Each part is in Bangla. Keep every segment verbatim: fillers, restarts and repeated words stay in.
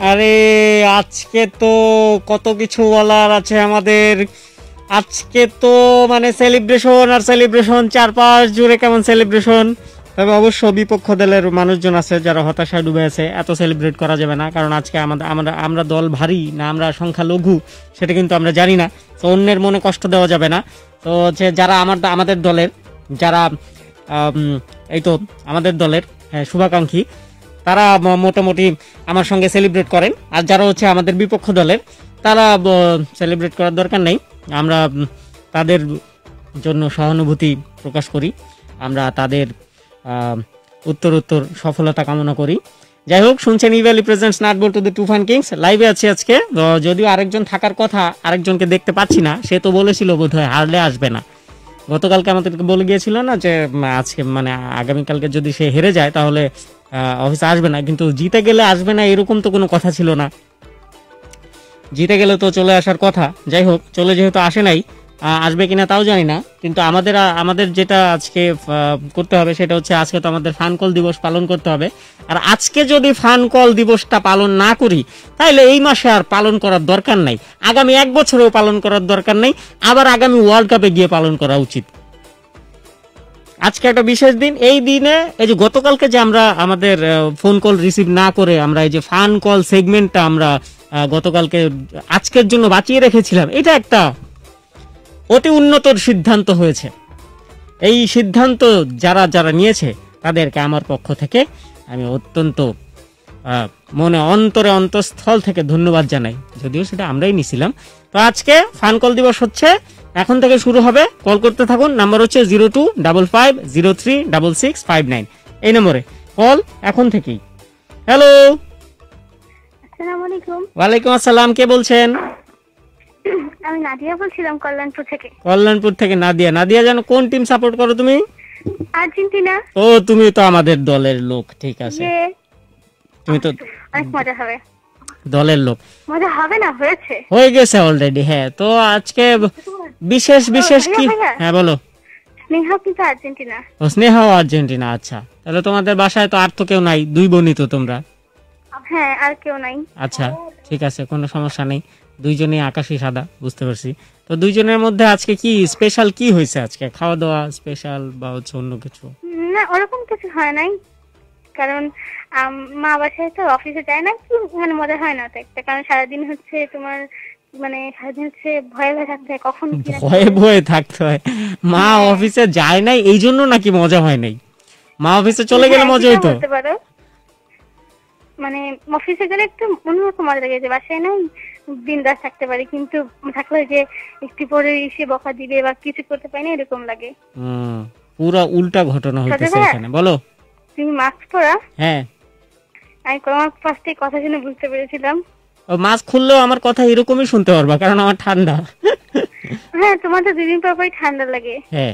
আরে আজকে তো কত কিছু বলার আছে আমাদের। আজকে তো মানে সেলিব্রেশন আর সেলিব্রেশন, চারপাশ জুড়ে কেমন সেলিব্রেশন। তবে অবশ্য বিপক্ষ দলের মানুষজন আছে যারা হতাশায় ডুবে আছে, এত সেলিব্রেট করা যাবে না, কারণ আজকে আমাদের আমরা আমরা দল ভারী না আমরা সংখ্যা লঘু সেটা কিন্তু আমরা জানি না। তো অন্যের মনে কষ্ট দেওয়া যাবে না। তো হচ্ছে যারা আমার আমাদের দলের যারা এই তো আমাদের দলের হ্যাঁ শুভাকাঙ্ক্ষী, তারা মোটামুটি আমার সঙ্গে সেলিব্রেট করেন। আর যারা হচ্ছে আমাদের বিপক্ষ দলের, তারা সেলিব্রেট করার দরকার নেই। আমরা তাদের জন্য সহানুভূতি প্রকাশ করি, আমরা তাদের উত্তর উত্তর সফলতা কামনা করি। যাই হোক, শুনছেন Evaly presents nut Boltu the Toofan kings. লাইভে আছি আজকে, যদিও আরেকজন থাকার কথা, আরেকজনকে দেখতে পাচ্ছি না। সে তো বলেছিল বোধহয় হারলে আসবে না। গতকালকে আমাদেরকে বলে গিয়েছিল না যে আজকে মানে আগামীকালকে যদি সে হেরে যায় তাহলে অফিসে আসবে না, কিন্তু জিতে গেলে আসবে না এরকম তো কোনো কথা ছিল না। জিতে গেলে তো চলে আসার কথা। যাই হোক, চলে যেহেতু আসে নাই, আসবে কিনা তাও জানি না। কিন্তু আমাদের আমাদের যেটা আজকে করতে হবে সেটা হচ্ছে, আজকে তো আমাদের ফান কল দিবস পালন করতে হবে। আর আজকে যদি ফান কল দিবসটা পালন না করি তাহলে এই মাসে আর পালন করার দরকার নাই, আগামী এক বছরেও পালন করার দরকার নেই, আবার আগামী ওয়ার্ল্ড কাপে গিয়ে পালন করা উচিত। আজকে একটা বিশেষ দিন। এই দিনে এই যে গতকালকে যে আমরা আমাদের ফোন কল রিসিভ না করে আমরা এই যে ফান কল সেগমেন্টটা আমরা গতকালকে আজকের জন্য বাঁচিয়ে রেখেছিলাম, এটা একটা অতি উন্নতর সিদ্ধান্ত হয়েছে। এই সিদ্ধান্ত যারা যারা নিয়েছে তাদেরকে আমার পক্ষ থেকে আমি অত্যন্ত মনে অন্তরে অন্তঃস্থল থেকে ধন্যবাদ জানাই, যদিও সেটা আমরাই নিছিলাম। তো আজকে ফান কল দিবস হচ্ছে, এখন থেকে শুরু হবে। কল করতে থাকুন, নাম্বার হচ্ছে zero two double five zero three double six five nine. এই নম্বরে কল এখন থেকেই। হ্যালো, আসসালামু আলাইকুম। ওয়ালাইকুম আসসালাম, কে বলছেন? আমি নাদিয়া বলছিলাম কল্যাণপুর থেকে। কল্যাণপুর থেকে নাদিয়া। নাদিয়া জানো কোন টিম সাপোর্ট করো তুমি? আর্জেন্টিনা। ও, তুমি তো আমাদের দলের লোক, ঠিক আছে। তুমি তো অনেক মজা হবে। দলের লোক মজা হবে না, হয়েছে, হয়ে গেছে অলরেডি। হ্যাঁ, তো আজকে বিশেষ বিশেষ কি? হ্যাঁ বলো। স্নেহা কিন্তু আর্জেন্টিনা। ও, স্নেহাও আর্জেন্টিনা। আচ্ছা, তাহলে তোমাদের বাসায় তো আর তো কেউ নাই, দুই বোনই তো তোমরা? হ্যাঁ, আর কেউ নাই। আচ্ছা, ঠিক আছে, কোনো সমস্যা নেই। দুইজনই আকাশি সাদা, বুঝতে পারছি। তো দুইজনের মধ্যে আজকে কি স্পেশাল কি হয়েছে? আজকে খাওয়া দাওয়া স্পেশাল বা হচ্ছে অন্য কিছু? না, ওরকম কিছু হয় নাই, কারণ মা বাসায় তো অফিসে যায় না, মানে মজা হয় না তো একটা, কারণ সারাদিন হচ্ছে তোমার মানে সারাদিন হচ্ছে ভয়ে ভয়ে থাকতে হয়, কখন ভয়ে ভয়ে থাকতে হয়। মা অফিসে যায় নাই এই জন্য নাকি মজা হয় নাই? মা অফিসে চলে গেলে মজা হইতো। মানে অফিসে গেলে একটু অন্যরকম মজা লাগে, যে বাসায় নাই বিন্দাস থাকতে পারি, কিন্তু থাকলে যে একটু পরে এসে বকা দিবে বা কিছু করতে পারি না, এরকম লাগে। হুম, পুরো উল্টা ঘটনা হইতেছে এখানে। বলো। তুমি মাস্ক পরা? হ্যাঁ, আমি তোমার ফার্স্টে কথা শুনে বুঝতে পেরেছিলাম। ও, মাস্ক খুললেও আমার কথা এরকমই শুনতে পারবা, কারণ আমার ঠান্ডা। হ্যাঁ, তোমার তো দুদিন পর পরই ঠান্ডা লাগে। হ্যাঁ,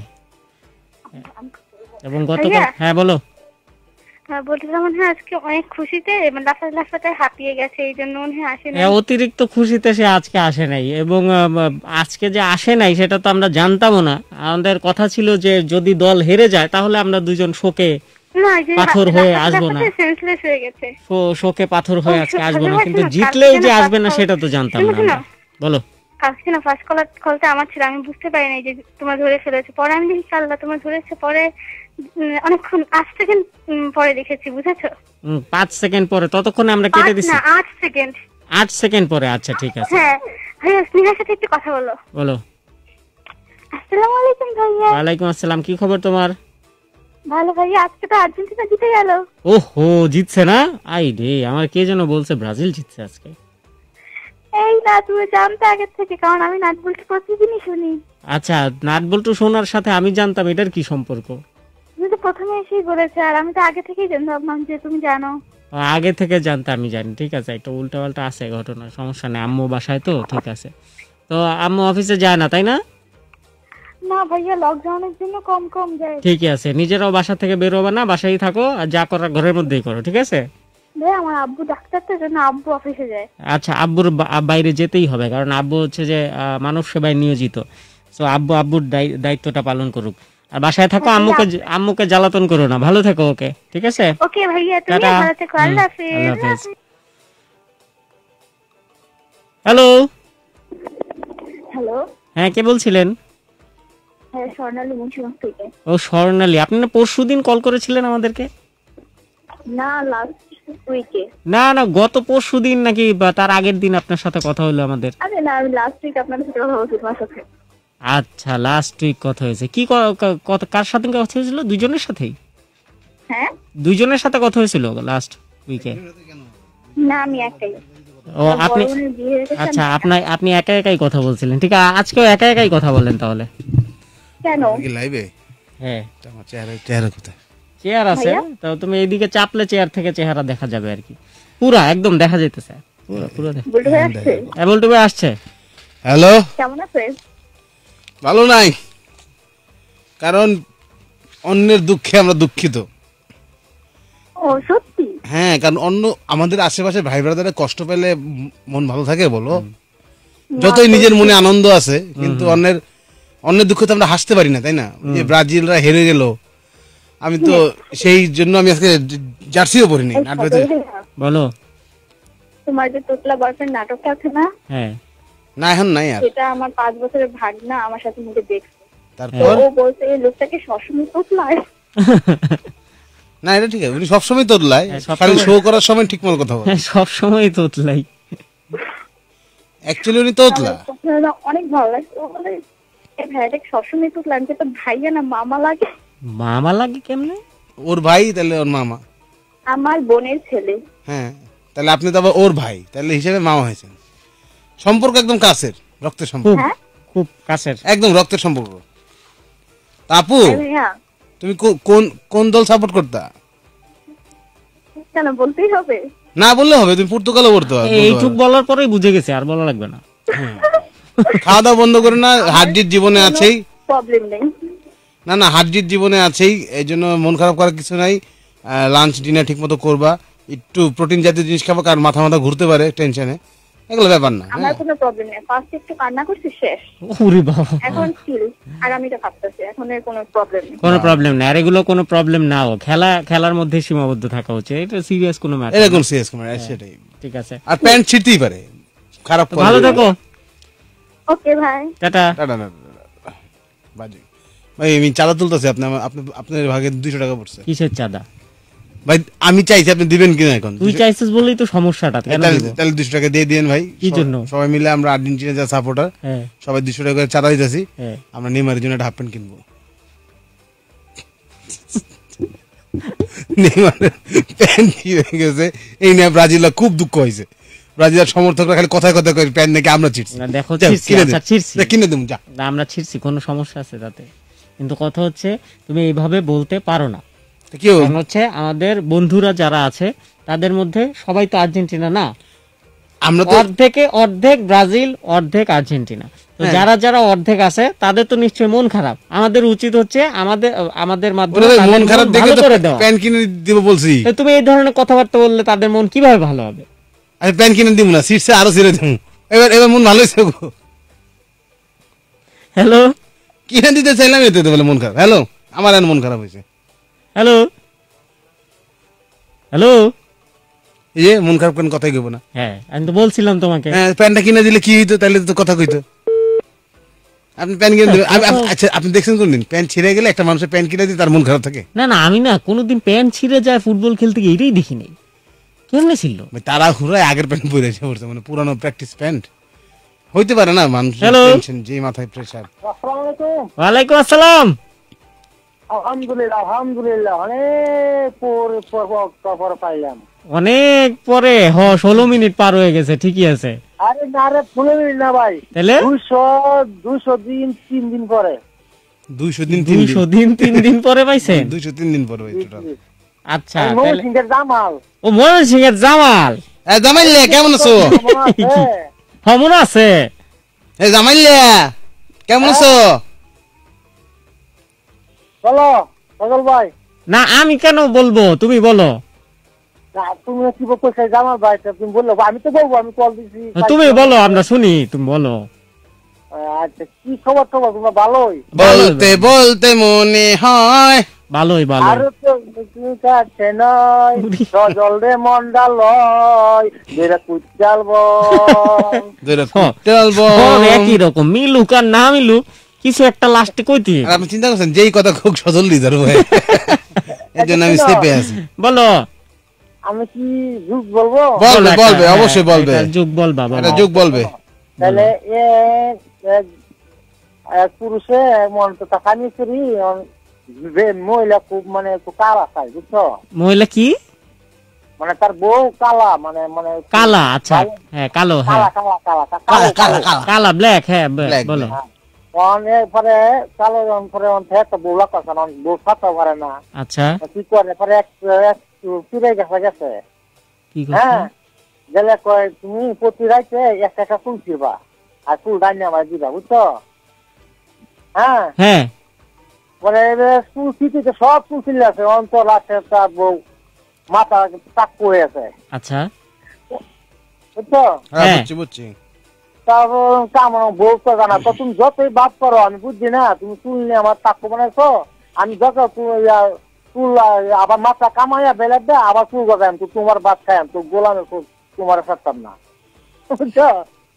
এবং গতকাল। হ্যাঁ বলো। হ্যাঁ, বলছিলাম মনে হয় আজকে অনেক খুশিতে লাফাতে লাফাতে হাঁপিয়ে গেছে, এই জন্য মনে হয় আসে নাই। অতিরিক্ত খুশিতে সে আজকে আসে নাই, এবং আজকে যে আসে নাই সেটা তো আমরা জানতামও না। আমাদের কথা ছিল যে যদি দল হেরে যায় তাহলে আমরা দুজন শোকে পাথর হয়ে আসবো না, শোকে পাথর হয়ে আজকে আসবো না, কিন্তু জিতলেও যে আসবে না সেটা তো জানতাম না। বলো। আজকে না ফার্স্ট কল কলটা আমার ছিল, আমি বুঝতে পারি নাই যে তোমার ধরে ফেলেছে। পরে আমি দেখি আল্লাহ তোমার ধরেছে, পরে অনেকক্ষণ আট সেকেন্ড পরে দেখেছি, বুঝেছো? পাঁচ সেকেন্ড পরে, ততক্ষণে আমরা কেটে দিছি। না, আট সেকেন্ড। আট সেকেন্ড পরে। আচ্ছা, ঠিক আছে। হ্যাঁ ভাইয়া, স্নেহার সাথে একটু কথা বলো। বলো। আসসালামু আলাইকুম ভাইয়া। ওয়ালাইকুম আসসালাম, কি খবর তোমার? ভালো ভাইয়া, আজকে তো আর্জেন্টিনা জিতে গেল। ওহো, জিতছে না? আই রে, আমার কে যেন বলছে ব্রাজিল জিতছে আজকে। এই না, তুমি জানতে আগে থেকে, কারণ আমি নাট বল্টু প্রতিদিনই শুনি। আচ্ছা, নাট বল্টু শোনার সাথে আমি জানতাম, এটার কি সম্পর্ক? তুমি তো প্রথমে এসেই বলেছে, আর আমি তো আগে থেকেই জানতাম যে তুমি জানো। আগে থেকে জানতে আমি জানি, ঠিক আছে। একটা উল্টা পাল্টা আছে ঘটনা, সমস্যা নেই। আম্মু বাসায় তো, ঠিক আছে। তো আম্মু অফিসে যায় না, তাই না? না ভাইয়া, লকডাউনের জন্য কম কম যায়। ঠিক আছে, নিজেরাও বাসা থেকে বের হবে না, বাসায় থাকো, আর যা করার ঘরের মধ্যেই করো, ঠিক আছে? আমার আব্বু ডাক্তার, তো জন্য আব্বু অফিসে যায়। আচ্ছা, আব্বুর বাইরে যেতেই হবে, কারণ আব্বু হচ্ছে যে মানব সেবায় নিয়োজিত। তো আব্বু আব্বুর দায়িত্বটা পালন করুক, আর বাসায় থাকো। আম্মুকে আম্মুকে জ্বালাতন করো না, ভালো থেকো। ওকে, ঠিক আছে। ওকে ভাইয়া, তুমি ভালো থেকো। আল্লাহ হাফেজ। হ্যালো, হ্যালো, হ্যাঁ কে বলছিলেন? হ্যাঁ স্বর্ণালী মুন্সিগঞ্জ থেকে। ও স্বর্ণালী, আপনি না পরশুদিন কল করেছিলেন আমাদেরকে? না, লাস্ট উইকে। না না, গত পরশুদিন নাকি বা তার আগের দিন আপনার সাথে কথা হলো আমাদের। আরে না, আমি লাস্ট উইক আপনাদের সাথে কথা বলছি তোমার সাথে। আচ্ছা, লাস্ট উইক কথা হয়েছে। কি ক- ক- কত- কার সাথে কথা হয়েছিল? দুইজনের সাথেই? হ্যাঁ, দুইজনের সাথে কথা হয়েছিল লাস্ট উইকে? না আমি একটাই। ও আপনি, বড় বোনের বিয়ে হয়ে গেছে আচ্ছা আমি- আপনার আপনি একা একাই কথা বলছিলেন, ঠিক আছে আজকেও একা একাই কথা বলেন তাহলে। কেন? কি লাইভে হ্যাঁ, আমার চেহারা চেহারা কোথায়? চেয়ার আছে, ভাইয়া? তো তুমি এইদিকে চাপলে চেয়ার থেকে চেহারা দেখা যাবে আর কি, পুরা একদম দেখা যাইতেছে, পুরো পুরো দেখা- বলতে হয়ে আসছে। এবল টুবে আসছে। হ্যালো, কেমন আছেন? ভালো নাই, কারণ অন্যের দুঃখে আমরা দুঃখিত। ও সত্যি? হ্যাঁ, কারণ অন্য আমাদের আশেপাশে ভাই ব্রাদারে কষ্ট পেলে ম- মন ভালো থাকে বলো? যতই নিজের মনে আনন্দ আছে, কিন্তু অন্যের অন্যের দুঃখে তো আমরা হাসতে পারি না, তাই না? যে ব্রাজিলরা হেরে গেল, আমি তো সেই জন্য আমি আজকে জ- জার্সিও পরিনি। এই নাটবে তো- সকালে ভাইয়া, বলো। তোমার যে তোতলা বয়ফ্রেন্ড নাটকটা আছে না, হ্যাঁ, না এখন নাই আর। সেটা আমার পাঁচ বছরের ভাগনা আমার সাথে মিলে দেখছে। তো তারপর ও বলছে এই লোকটাকে সবসময় তোতলায়। না, এটা ঠিক আছে, উনি সবসময় তোদলায়, হ্যাঁ, সবসময়- খালি শো করার সময় ঠিক মতো কথা বলে। হ্যাঁ, সব সময় তোতলাই। অ্যাকচুয়ালি উনি তোতলা। আমার কথাটা অনেক ভালো লাগছে। ও বলে এই ভাইয়াটাকে সবসময় তোতলায়, আমি তো ভাইয়া না মামা লাগে। মামা লাগে কেমনে? ওর ভাই তাহলে ওর মামা। আমার বোনের ছেলে। হ্যাঁ, তাহলে আপনি তো আবার ওর ভাই, তাহলে হিসেবে মামা হয়েছেন। সম্পর্ক একদম কাছের, রক্তের সম্পর্ক, খুব হ্যাঁ খুব কাছের। একদম রক্তের সম্পর্ক। তা আপু, এই ভাইয়া, তুমি কো- কোন কোন দল সাপোর্ট করতা? কেন বলতেই হবে? না বললে হবে, তুমি পর্তুগালও করতে হবে। এইটুক বলার পরেই বুঝে গেছে, আর বলা লাগবে না। খাওয়া দাওয়া বন্ধ করে না, হাড্ডির জীবনে আছেই। প্রবলেম নেই। না না, হাড্ডির জীবনে আছেই, এই জন্য মন খারাপ করার কিছু নাই। লাঞ্চ ডিনার ঠিক মতো করবা, একটু প্রোটিন জাতীয় জিনিস খাবা, কারণ মাথা মাথা ঘুরতে পারে টেনশনে, এগুলো ব্যাপার না। আমার হ্যাঁ, কোনো প্রবলেম নেই। ফার্স্ট একটু কান্না করছি, শেষ। ওরে বাবা, এখন চিল, আগামীটা ভাবতেছি। এখন এর কোনো প্রবলেম নেই। কোনো প্রবলেম না, আর এগুলো কোনো প্রবলেম নাও, খেলা খেলার মধ্যে সীমাবদ্ধ থাকা উচিত, এটা সিরিয়াস কোনো ম্যাটার। এরকম সিরিয়াস কুমার, সেটাই। ঠিক আছে, আর প্যান্ট ছিঁড়তেই পারে, খারাপ করে। ভালো থেকো, ওকে ভাই। টাটা। না, না, না, না, না, বাজে। ভাই আমি চাঁদা তুলতেছি, আপনি আমার- আপনি আপনার ভাগে দুইশো টাকা পড়ছে। কিসের চাঁদা? ভাই আমি চাইছি, আপনি দিবেন কিনা এখন? তুই চাইছিস বলেই তো সমস্যাটা, কেন তাহলে দিব? তাহলে দুশো টাকা দিয়ে দিন ভাই। কি সব- জন্য? সবাই মিলে আমরা আর্জেন্টিনা যা সাপোর্টার, হ্যাঁ, সবাই দুশো টাকা করে চাঁদা দিতেছি। হ্যাঁ। আমরা নেইমারের জন্য একটা হাফ প্যান্ট কিনবো। নেইমারের প্যান্ট কি হয়ে গেছে, এই নিয়ে ব্রাজিলের খুব দুঃখ হয়েছে। ব্রাজিলের সমর্থকরা খালি কথায় কথায় করে প্যান্ট নাকি আমরা ছিটছি। না, দেখো যাও, ছিড়ছি, কিনে আচ্ছা দিন। ছিড়ছি, যা, কিনে দেবো যা। না আমরা ছিড়ছি, কোনো সমস্যা আছে তাতে? কিন্তু কথা হচ্ছে তুমি এইভাবে বলতে পারো না। তা কি হলো? কারণ হচ্ছে আমাদের বন্ধুরা যারা আছে তাদের মধ্যে সবাই তো আর্জেন্টিনা না, আমরা তো অর্ধেকে অর্ধেক ব্রাজিল, অর্ধেক আর্জেন্টিনা। তো হ্যাঁ। যারা যারা অর্ধেক আছে তাদের তো নিশ্চয়ই মন খারাপ, আমাদের উচিত হচ্ছে আমাদের আমাদের মাধ্যমে ওরে ভাই, তাদের মন খারাপ দেখে ভালো তো করে দেওয়া। প্যান্ট কিনে দিব বলছি। তো তুমি এই ধরনের কথাবার্তা বললে তাদের মন কিভাবে ভালো হবে? আমি প্যান্ট কিনে দিব না, সিটসে আরো ছিঁড়ে দেবো। এবার এবার মন ভালো হয়েছে গো। হ্যালো, কিনে দিতে চাইলাম, এতে তো বলে মন খারাপ। হ্যালো, আমার আর মন খারাপ হয়েছে। Hello, hello. এই যে মন খারাপ কেন, কথাই কইব না। হ্যাঁ, আমি তো বলছিলাম তোমাকে। হ্যাঁ, প্যান্টটা কিনে দিলে কি হইতো, তাহলে তো কথা কইতো। আপনি প্যান্ট কিনে দিবেন, আমি- আমি- আচ্ছা আপনি দেখছেন কোনদিন প্যান্ট ছিঁড়ে গেলে একটা মানুষের প্যান্ট কিনে দিয়ে তার মন খারাপ থাকে? না না, আমি না কোনোদিন প্যান্ট ছিঁড়ে যায় ফুটবল খেলতে গিয়ে, এটাই দেখি নাই। কেমনে ছিল? ভাই, তারা হুরায় আগের প্যান্ট পরে এসে পড়ছে, মানে পুরানো প্র্যাকটিস প্যান্ট হইতে পারে না। মানুষ Hello? টেনশন, যে মাথায় প্রেসার। ওয়ালাইকুম আসসালাম। আলহামদুলিল্লাহ আলহামদুলিল্লাহ অনেক পর- পর- পর- পর পাইলাম। অনেক পরে, হ ষোলো মিনিট পার হয়ে গেছে, ঠিকই আছে। আরে না রে, ফুলে মিনিট না ভাই, তাহলে দুইশো দুইশো দিন তিন দিন পরে। দুইশো দিন তিন দুইশো দিন দিন তিন দিন পরে পাইছেন? দুইশো তিন দিন পরে ভাই টোটাল। আচ্ছা, আমি তাহলে ময়মনসিংহের জামাল। ও ময়মনসিং এর জামাল। এ জামাইলে কেমন আছো? কেমন আছে? হ্যাঁ, মনে আছে। এ জামাইলে কেমন আছো? বলো সজল ভাই। না আমি কেন বলবো, তুমি বলো। না, তুমি কি বলছো জামাল ভাই? তা তুমি বললো, আমি তো বলবো, আমি কল দিছি। তুমি বলো, আমরা শুনি, তুমি বলো। আচ্ছা, কি খবর খবর? তোমরা ভালোই? বলতে বলতে মনে হয় ভালোই ভালো। আর তো তুমি কাছে নয় সজল রে মন্ডা লয় বেরা কুচাল বল দুইটা হ্যাঁ। কুইন্টাল বল। সব একই রকম, মিলুক আর না মিলুক কিছু একটা লাস্টে কইতে হবে। আর আপনি চিন্তা করছেন যেই কথা খুব সজল লিজার ভাই, এই জন্য আমি চেপে আছি। বলো আমি কি যুগ বলবো? বলবে বলো একটা, বলবে হ্যাঁ, অবশ্যই বলবে, এটা যুগ বলবা এটা বাবা। যুগ বলবে। তাহলে এক এক- এক পুরুষে মন তো তাকানি করি অন- মহিলা খুব মানে একটু কালা খায় বুঝছো, মহিলা কি মানে তার বউ কালা মানে মানে কালা? আচ্ছা হ্যাঁ কালো, হ্যাঁ কালা কালা কালা কালা কালো কালা কালা কালা ব্ল্যাক, হ্যাঁ ব- Black, বলো। black. অনেক পরে কালো রং পরে অন থেকে বউ লাগাছে না বউ সাথে পারে না, আচ্ছা কি করে পরে এক এক ফিরে গেছে গেছে কি হ্যাঁ করছো? গেলে কয় তুমি প্রতি রাইতে একটা একটা ফুল ছিড়বা আর ফুল ডাইনে আমার দিবা বুঝছো, হ্যাঁ হ্যাঁ পরে ফুল ছিটিতে সব ফুল ছিলে আছে অন্তর আছে তার বউ মাথা টাক করে আছে আচ্ছা বুঝছো, হ্যাঁ হ্যাঁ। বুঝছি বুঝছি। তারপর কামন বউ তো জানা তো তুমি যতই বাদ করো আমি বুঝছি না তুমি চুল নিয়ে আমার টাক বানাইছো, আমি যত চুল চুল আবার মাথা কামাইয়া বেলে দে আবার চুল গজাম তো তোমার বাদ খাই তো গোলামে তোমার সারতাম না বুঝছো,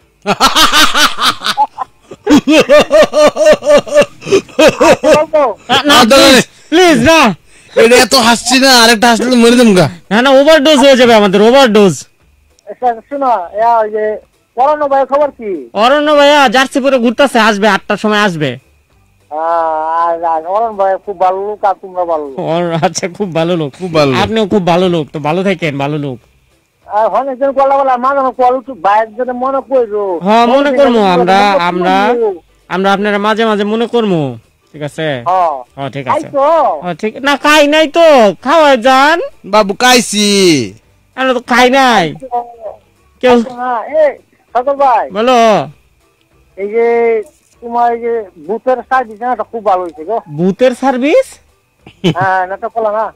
বলতো না আর দাঁড়ান। প্লিজ না, এটা এত হাসছি না, আরেকটা হাসলে মরে দেবো গা। না না ওভারডোজ হয়ে যাবে আমাদের, ওভারডোজ। শোনো ইয়া ওই যে পড়ানো ভাই খবর কি? অরণ্য ভাইয়া জার্সি পরে ঘুরতেছে, আসবে আটটার সময় আসবে। আর আর অরণ ভাই খুব ভালো লোক আর তোমরা ভালো লোক। ওর- আচ্ছা খুব ভালো লোক, খুব ভালো লোক। আপনিও খুব ভালো লোক, তো ভালো থাকেন, ভালো লোক। আর অনেকজন কলা বলা মাঝে মাঝে কল একটু বাইরের জন্য মনে করো। হ্যাঁ মনে করবো আমরা, আমরা আমরা আপনারা মাঝে মাঝে মনে করবো, ঠিক আছে? হ্যাঁ ও ঠিক তাই আছে, তো ও ঠিক না, খাই নাই তো, খাওয়া যান। বাবু কাইছি। আমরা তো খাই নাই কেউ। হ্যাঁ এই সকল ভাই বলো এই যে তোমার এই যে ভূতের সার্ভিস না খুব ভালো হয়েছে গো। ভূতের সার্ভিস? হ্যাঁ নাটক করলা না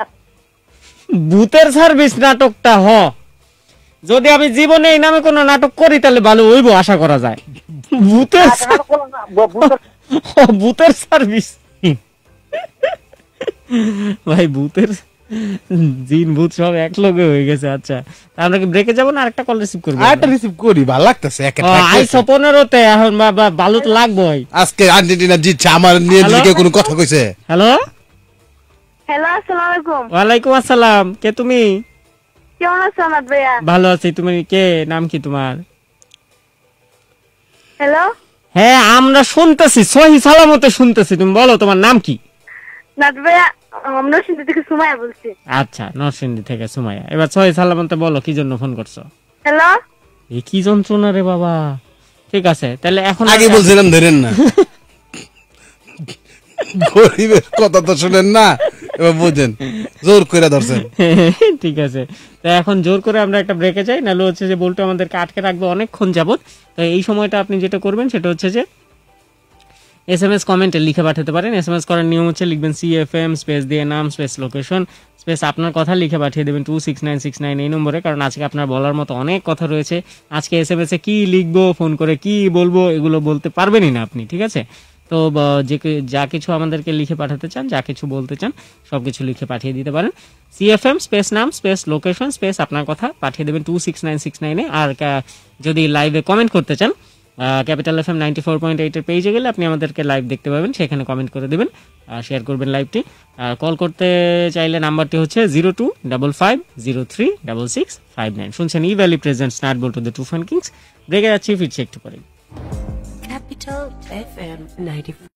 ভূতের সার্ভিস নাটকটা হ, যদি আমি জীবনে এই নামে কোনো নাটক করি তাহলে ভালো হইব আশা করা যায়। ভূতের সা- নাটক করলা না ব- ভূতের ও, ভূতের সার্ভিস ভাই, ভূতের জিন ভূত সব এক লগে হয়ে গেছে। আচ্ছা তা আমরা কি ব্রেকে যাবো না আরেকটা কল রিসিভ করবো? আরেকটা রিসিভ করি, ভালো লাগতেছে একা ও, থাকতেছে। আইসো পনেরোতে, এখন বা- বা- ভালো তো লাগবোই। আজকে আর্জেন্টিনা জিতছে, আমার নিয়ে যদি হ্যালো? কেউ কোনো কথা কইছে। হ্যালো, হ্যালো আসসালামু আলাইকুম, ওয়ালাইকুম আসসালাম, কে তুমি? কেমন আছো আমার ভাইয়া? ভালো আছি, তুমি কে, নাম কি তোমার? হ্যালো হ্যাঁ আমরা শুনতেছি, সহি সালামতে শুনতেছি, তুমি বলো তোমার নাম কি? নাট ভাইয়া, আমরা শুনতে থেকে সুমাইয়া বলছি। আচ্ছা নরসিংদী থেকে সুমাইয়া, এবার সহি সালামতে বলো কি জন্য ফোন করছো? হ্যালো এ কি যন্ত্রণা রে বাবা। ঠিক আছে তাহলে এখন আগে বলছিলাম ধরেন না, গরিবের কথা তো শুনেন না, এবার বুঝেন জোর করে ধরছেন। ঠিক আছে, তো এখন জোর করে আমরা একটা ব্রেকে যাই, নাহলে হচ্ছে যে বলটা আমাদেরকে আটকে রাখবে অনেকক্ষণ যাবত। তো এই সময়টা আপনি যেটা করবেন সেটা হচ্ছে যে এস এম এস কমেন্টে লিখে পাঠাতে পারেন। এস এম এস করার নিয়ম হচ্ছে লিখবেন সি এফ এম স্পেস দিয়ে নাম স্পেস লোকেশন স্পেস আপনার কথা লিখে পাঠিয়ে দেবেন two six nine six nine এই নম্বরে, কারণ আজকে আপনার বলার মতো অনেক কথা রয়েছে। আজকে এস এম এস এ কী লিখবো, ফোন করে কি বলবো, এগুলো বলতে পারবেনই না আপনি, ঠিক আছে? তো বা- যে কি- যা কিছু আমাদেরকে লিখে পাঠাতে চান, যা কিছু বলতে চান, সব কিছু লিখে পাঠিয়ে দিতে পারেন। সি এফ এম স্পেস নাম স্পেস লোকেশন স্পেস আপনার কথা পাঠিয়ে দেবেন টু সিক্স নাইন সিক্স নাইনে। আর কা- যদি লাইভে কমেন্ট করতে চান, capital F M ninety four point এইটের পেজে গেলে আপনি আমাদেরকে লাইভ দেখতে পাবেন, সেখানে কমেন্ট করে দেবেন, শেয়ার করবেন লাইভটি। আর কল করতে চাইলে নাম্বারটি হচ্ছে zero two double five zero three double six five nine. শুনছেন Evaly presents nut Boltu the Tufan kings. ব্রেকে যাচ্ছি, ফিরছি একটু পরে। Capital F M ninety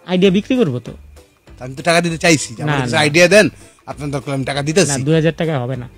idea বিক্রি করবো তো। আমি তো টাকা দিতে চাইছি, না, না। আইডিয়া দেন, আপনার দরকার আমি টাকা না দিতেছি। দুই হাজার টাকা হবে না।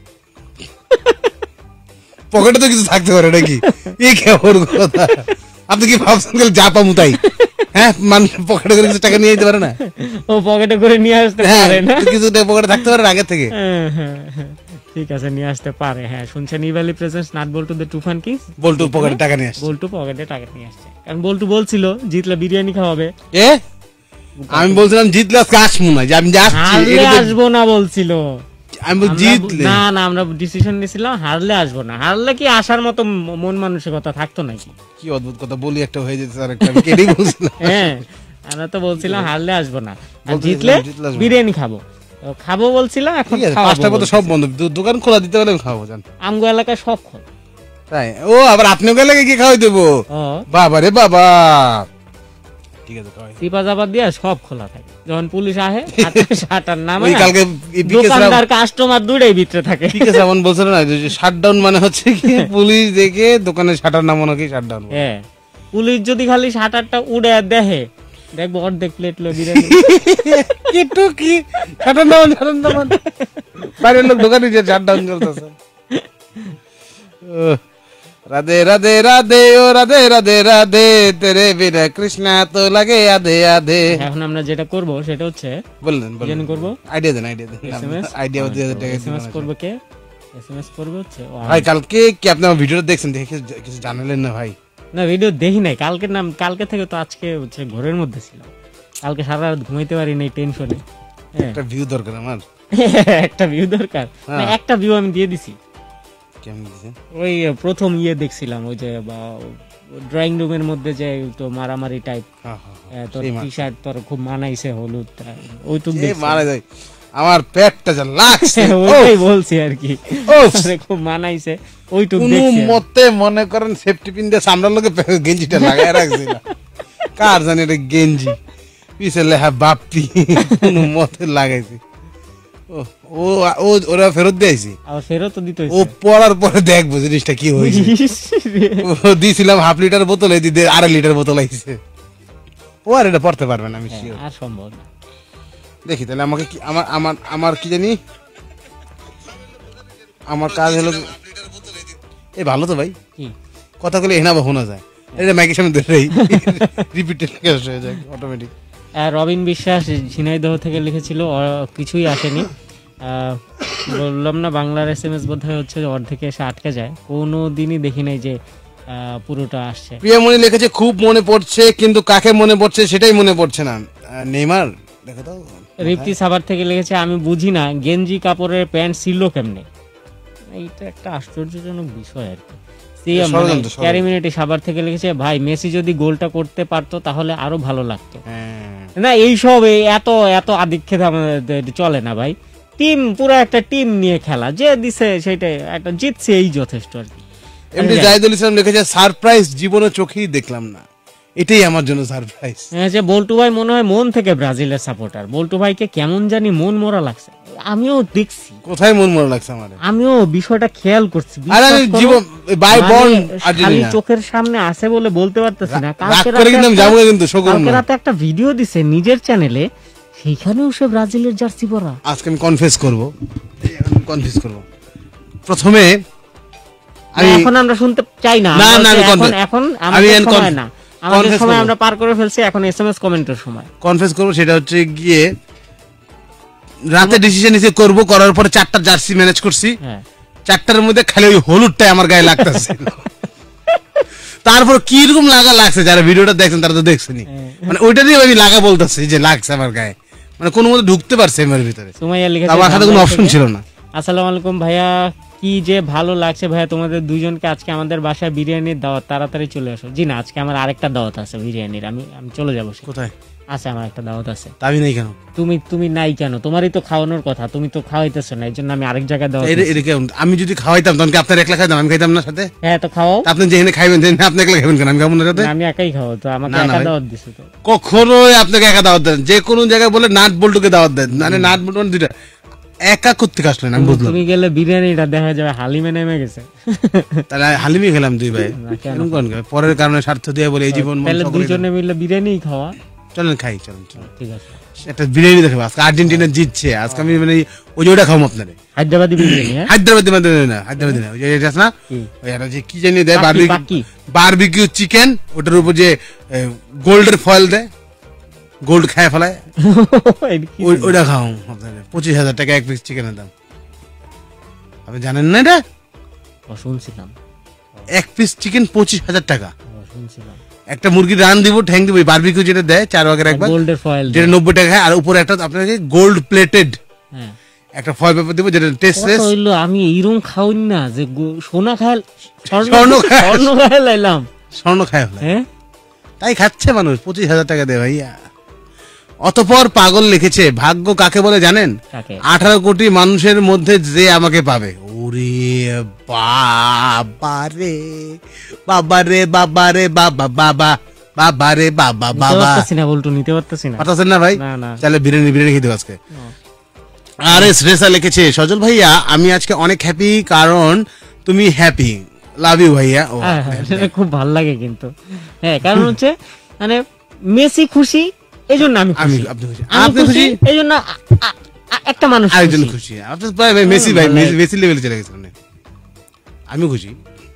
পকেটে তো কিছু থাকতে পারে নাকি, এই কেমন কথা? আপনি কি ভাবছেন গেলে যা পামু তাই? হ্যাঁ, মানুষ পকেটে করে কিছু টাকা নিয়ে যেতে পারে না? ও পকেটে করে নিয়ে আসতে হ্যাঁ, পারে না? কিছু পকেটে থাকতে পারে আগে থেকে। হ্যাঁ, হ্যাঁ, হ্যাঁ, ঠিক আছে, নিয়ে আসতে পারে। হ্যাঁ, শুনছেন Evaly presents nut Boltu the Toofan kings. বল্টু পকেটে টাকা নিয়ে আসছে। বল্টু পকেটে টাকা নিয়ে আসছে, কারণ বল্টু বলছিল জিতলে বিরিয়ানি খাওয়াবে। এ আমি বলছিলাম জিতলে আজকে আসবো না, যে আমি যে আসছি হারলে এটা তো- আসবো না বলছিল। আমি বলছি আমরা- জিতলে না না আমরা ডিসিশন নিয়েছিলাম হারলে আসবো না। হারলে কি আসার মতো ম- মন মানসিকতা থাকতো নাকি? কি অদ্ভুত কথা বলি, একটা হয়ে যেতে স্যার, একটা আমি কেটেই বলছিলাম। হ্যাঁ, আমরা তো বলছিলাম হারলে আসবো না, আর বলতে জিতলে চাইছিলাম জিতলে আসবো না। বিরিয়ানি খাবো। তো খাবো বলছিলাম, এখন ঠিক আছে, খাওয়াবো পাঁচটার মতো বলছি। সব বন্ধ, দো- দোকান খোলা দিতে পারলে আমি খাবো জান। আমগো এলাকায় সব খোল। তাই? ও আবার আপনি গেলে কি খাওয়াই দেবো? ও বাবা রে বাবা, ঠিক আছে খাওয়াই দেবো। চিপা চাপা দিয়ে সব খোলা থাকে। যখন পুলিশ আহে শাটার নামে ওই কালকে এই বিকেশ রাম- দোকানদার কাস্টমার দুটাই ভিতরে থাকে। বিকেশ রামন বলছিল না যে শাটডাউন মানে হচ্ছে কি পুলিশ দেখে দোকানের শাটার নামানো কি শাটডাউন। হ্যাঁ, পুলিশ যদি খালি শাটারটা উড়ে দেখে, দেখবো অর্ধেক প্লেট লো বিরিয়ানি। একটু কি শাটার নামান শাটার নামান, বাইরের লোক দোকানে যে শাটডাউন করতেছে। রাধে রাধে রাধে ও রাধে রাধে রাধে তেরে বিনা কৃষ্ণা তো লাগে আধে আধে। এখন আমরা যেটা করব সেটা হচ্ছে বললেন কি বললেন করব, আইডিয়া দেন আইডিয়া দেন এসএমএস আইডিয়া দুই হাজার টাকা এসএমএস দিবেন। করবে কে? এসএমএস করবে হচ্ছে ও ভাই কালকে কি আপনি আমার ভিডিওটা দেখছেন, দেখে কিছু জানালেন না ভাই? না, ভিডিও দেখি নাই। কালকে নাম কালকে থেকে তো আজকে হচ্ছে ঘরের মধ্যে ছিলাম। কালকে সারা রাত ঘুমাইতে পারি নাই টেনশনে। হ্যাঁ, একটা ভিউ দরকার আমার। একটা ভিউ দরকার। না, হ্যাঁ। একটা ভিউ আমি দিয়ে দিছি। কেমন দিছেন? ওই প্রথম ইয়ে দেখছিলাম, ওই যে ড্রয়িং রুমের মধ্যে যে তো মারামারি টাইপ, হ্যাঁ, হ্যাঁ, হ্যাঁ। তোর সেই মা- টি শার্ট তোর খুব মানাইছে হলুদ, ওইটুক এ দেখছি। মারা যায়, আমার পেটটা যা লাগছে। ওইটাই বলছি আর কি, উফ, আরে খুব মানাইছে ওইটুক কোনো দেখছি। মতে মনে করেন সেফটি পিন দিয়ে সামনের লোকে পে- গেঞ্জিটা লাগায় রাখছিল, কার জানি এটা গেঞ্জি, পিছে লেখা বাপ্পি, কোনো মতে লাগাইছি। ও ও ও- ওরা ফেরত দিয়েছি, আবার ফেরত তো দিতে ও পড়ার পরে দেখবো জিনিসটা কি হয়েছে। ও দিয়েছিলাম হাফ লিটার বোতল, এই দিদি আড়াই লিটার বোতল আইছে। ও আর এটা পড়তে পারবে না, আমি sure। আর সম্ভব না। দেখি তাহলে আমাকে কি আমার আমার আমার কি জানি আমার কাজ হলো, এই ভালো তো ভাই কি কথা বলে এনা বা শোনা যায়, এটা মাইকের সামনে ধরেই রিপিটেড হয়ে যায় অটোমেটিক। আর রবিন বিশ্বাস ঝিনাইদহ থেকে লিখেছিল, ও কিছুই আসেনি। আহ, বললাম না বাংলার এস এম এস বোধ হয় হচ্ছে অর্ধেকে এসে আটকে যায়, কোনো দিনই দেখি নাই যে আহ, পুরোটা আসছে। প্রিয়ামণি লিখেছে খুব মনে পড়ছে, কিন্তু কাকে মনে পড়ছে সেটাই মনে পড়ছে না। আহ, নেইমার দেখো তো। রিপ্তি সাভার থেকে লিখেছে, আমি বুঝি না গেঞ্জি কাপড়ের প্যান্ট ছিল কেমনে। এইটা একটা আশ্চর্যজনক বিষয় আর কি। সিএম ষড়যন্ত্র, ষড়যন্ত্র। ক্যারিমিনেটি সাভার থেকে লিখেছে, ভাই মেসি যদি গোলটা করতে পারতো তাহলে আরো ভালো লাগতো। হ্যাঁ, না এইসব এই এত এত আদিক্ষেপ আমাদের চলে না ভাই। টিম পুরো একটা টিম নিয়ে খেলা, যে দিছে সেটাই একটা জিতছে, এই যথেষ্ট আর কি। এমনি জাহিদুল ইসলাম লিখেছে সারপ্রাইজ জীবনে চোখেই দেখলাম না, এটাই আমার জন্য সারপ্রাইজ। হ্যাঁ, যে বল্টু ভাই মনে হয় মন থেকে ব্রাজিলের সাপোর্টার। বল্টু ভাইকে কেমন জানি মন মরা লাগছে, আমিও দেখছি, কোথায় মন মনে লাগছে আমার? আমিও বিষয়টা খেয়াল করছি। আরে আমি বিশ্বাস করো, জীবন বাই মানে বর্ন খালি আর্জেন্টিনা চোখের সামনে আছে বলে বলতে পারতেছি না। রাগ কালকে করে রাতে কিন্তু আমি একটা- যাবো কিন্তু শো করুন কালকে না। রাতে একটা ভিডিও দিছে নিজের চ্যানেলে, সেইখানেও সে ব্রাজিলের জার্সি পরা। আজকে আমি কনফেস করব, কনফেস করব। প্রথমে আমি এখন আমরা শুনতে চাই না, না, আমরা না, আমি হচ্ছে এখন confess- এখন আমি আমাদের এখন সময় confess- না, আমাদের confess সময় করবো। আমরা পার করে ফেলছি, এখন এসএমএস কমেন্টের সময়। কনফেস করব, সেটা হচ্ছে গিয়ে রাতে ডিসিশন নিতে করব, করার পরে চারটা জার্সি ম্যানেজ করছি, হ্যাঁ, চারটার মধ্যে খালি ওই হলুদটাই আমার গায়ে লাগতেছে। তারপর কি রকম লাগা লাগছে, যারা ভিডিওটা দেখছেন তারা তো দেখছেনই, মানে ওইটা দিয়ে আমি লাগা বলতেছি যে লাগছে আমার গায়ে, মানে কোনো মতে ঢুকতে পারছে এর ভিতরে, সুমাইয়া লিখেছে, আমার সাথে কোনো ধানবাদ অপশন থেকে, ছিল না। আসসালামু আলাইকুম ভাইয়া, কি যে ভালো লাগছে ভাইয়া তোমাদের দুইজনকে। আজকে আমাদের বাসায় বিরিয়ানির দাওয়াত, তাড়াতাড়ি চলে আসো। জি না, আজকে আমার আরেকটা দাওয়াত আছে বিরিয়ানির, আমি আমি চলে যাবো। সে- কোথায়? আছে আমার একটা দাওয়াত আছে। তা আমি নেই কেন? তুমি তুমি নাই কেন? তোমারই তো খাওয়ানোর কথা, তুমি তো খাওয়াইতেছো না, এই জন্য আমি আরেক জায়গায় দাওয়াত এটা- দিছি। এটা কেমন? আমি যদি খাওয়াইতাম তখন কি আপনার একলা খাইতাম? আমি খাইতাম না সাথে? হ্যাঁ, তো খাওয়াও। তা আপনি যেখানে খাইবেন যেখানে আপনি একলা খাবেন কেন? আমি খাবো না সাথে? না, আমি একাই খাওয়াও, তো আমাকে না, না একা ভাই। দাওয়াত দিছো তো। কখনোই আপনাকে একা দাওয়াত দেন, যে কোনো জায়গায় বলে নাট বল্টুকে দাওয়াত দেন, মানে নাট বল্টু মানে দুইটা, একা করতে আসলেন আমি বুঝলাম। তুমি গেলে বিরিয়ানিটা দেখা যাবে হালিমে নেমে গেছে। তাহলে হালিমি খেলাম দুই ভাই, না, কেন? এরকম কোন গায়ে? পরের কারণে স্বার্থ দিয়ে বলে এই জীবন মন তাহলে সকলের- দুইজনে মিলে বিরিয়ানি খাওয়া। চলেন খাই, চলেন চলেন। ঠিক আছে, একটা বিরিয়ানি দেখাবো আজকে, আর্জেন্টিনা জিতছে আজকে, আমি মানে ওই যে ওটা খাবো আপনারে, হায়দ্রাবাদি বিরিয়ানি। হ্যাঁ, হায়দ্রাবাদি মানে না, হায়দ্রাবাদি না, ওই যে এটা আছে না, ওই একটা যে কি জানি দেয়, বাকি, বারবিকিউ বাকি। বারবিকিউ চিকেন, ওটার উপর যে গোল্ডের ফয়েল দেয়, গোল্ড খায় ফেলায়, এই কি ওই- ওইটা খাও আপনারে। পঁচিশ হাজার টাকা এক পিস চিকেনের দাম, আপনি জানেন না এটা? ও, শুনছিলাম, এক পিস চিকেন পঁচিশ হাজার টাকা। ও, শুনছিলাম। একটা মুরগির রান দিব, ঠ্যাং দিব, বারবিকিউ যেটা দেয় চার ভাগের একবার, গোল্ডের ফয়েল। যেটা নব্বই টাকা খায়, আর উপরে একটা আপনাকে গোল্ড প্লেটেড হ্যাঁ, একটা ফয়েল পেপার দিব, যেটা টেস্টলেস। কত হইলো, আমি এইরকম খাওয়াই না যে গো- সোনা খায়, স্বর্ণ স্বর্ণ খায়। স্বর্ণ খায় লাইলাম। স্বর্ণ খায় হলে হ্যাঁ, তাই খাচ্ছে মানুষ, পঁচিশ হাজার টাকা দেয় ভাইয়া। অতপর পাগল লিখেছে, ভাগ্য কাকে বলে জানেন? কাকে? আঠারো কোটি মানুষের মধ্যে যে আমাকে পাবে। ওরে বাবারে বাবারে বাবারে বাবা বাবা বাবারে বাবা নিতে বাবা, পারতেছি না, বলটু নিতে পারতেছি না। পাঠাচ্ছেন না ভাই? না, না। তাহলে বিরিয়ানি বিরিয়ানি খেতে আজকে। আরে শ্রেষা লিখেছে, সজল ভাইয়া আমি আজকে অনেক হ্যাপি, কারণ তুমি হ্যাপি, লাভ ইউ ভাইয়া। ও হ্যাঁ, হ্যাঁ, সেটা খুব ভালো লাগে কিন্তু। হ্যাঁ, কারণ হচ্ছে মানে মেসি খুশি এই জন্য আমি আমি খুশি, আপনি খুশি, আমি আপনি খুশি খুশি, এই জন্য আ- আ- আ- একটা মানুষ আরেকজন খুশি। খুশি। আপনি প্রায় ভাই মেসি ভাই, ভালো লাগে। মেসি লেভেলে চলে গেছেন আপনি। আমি খুশি।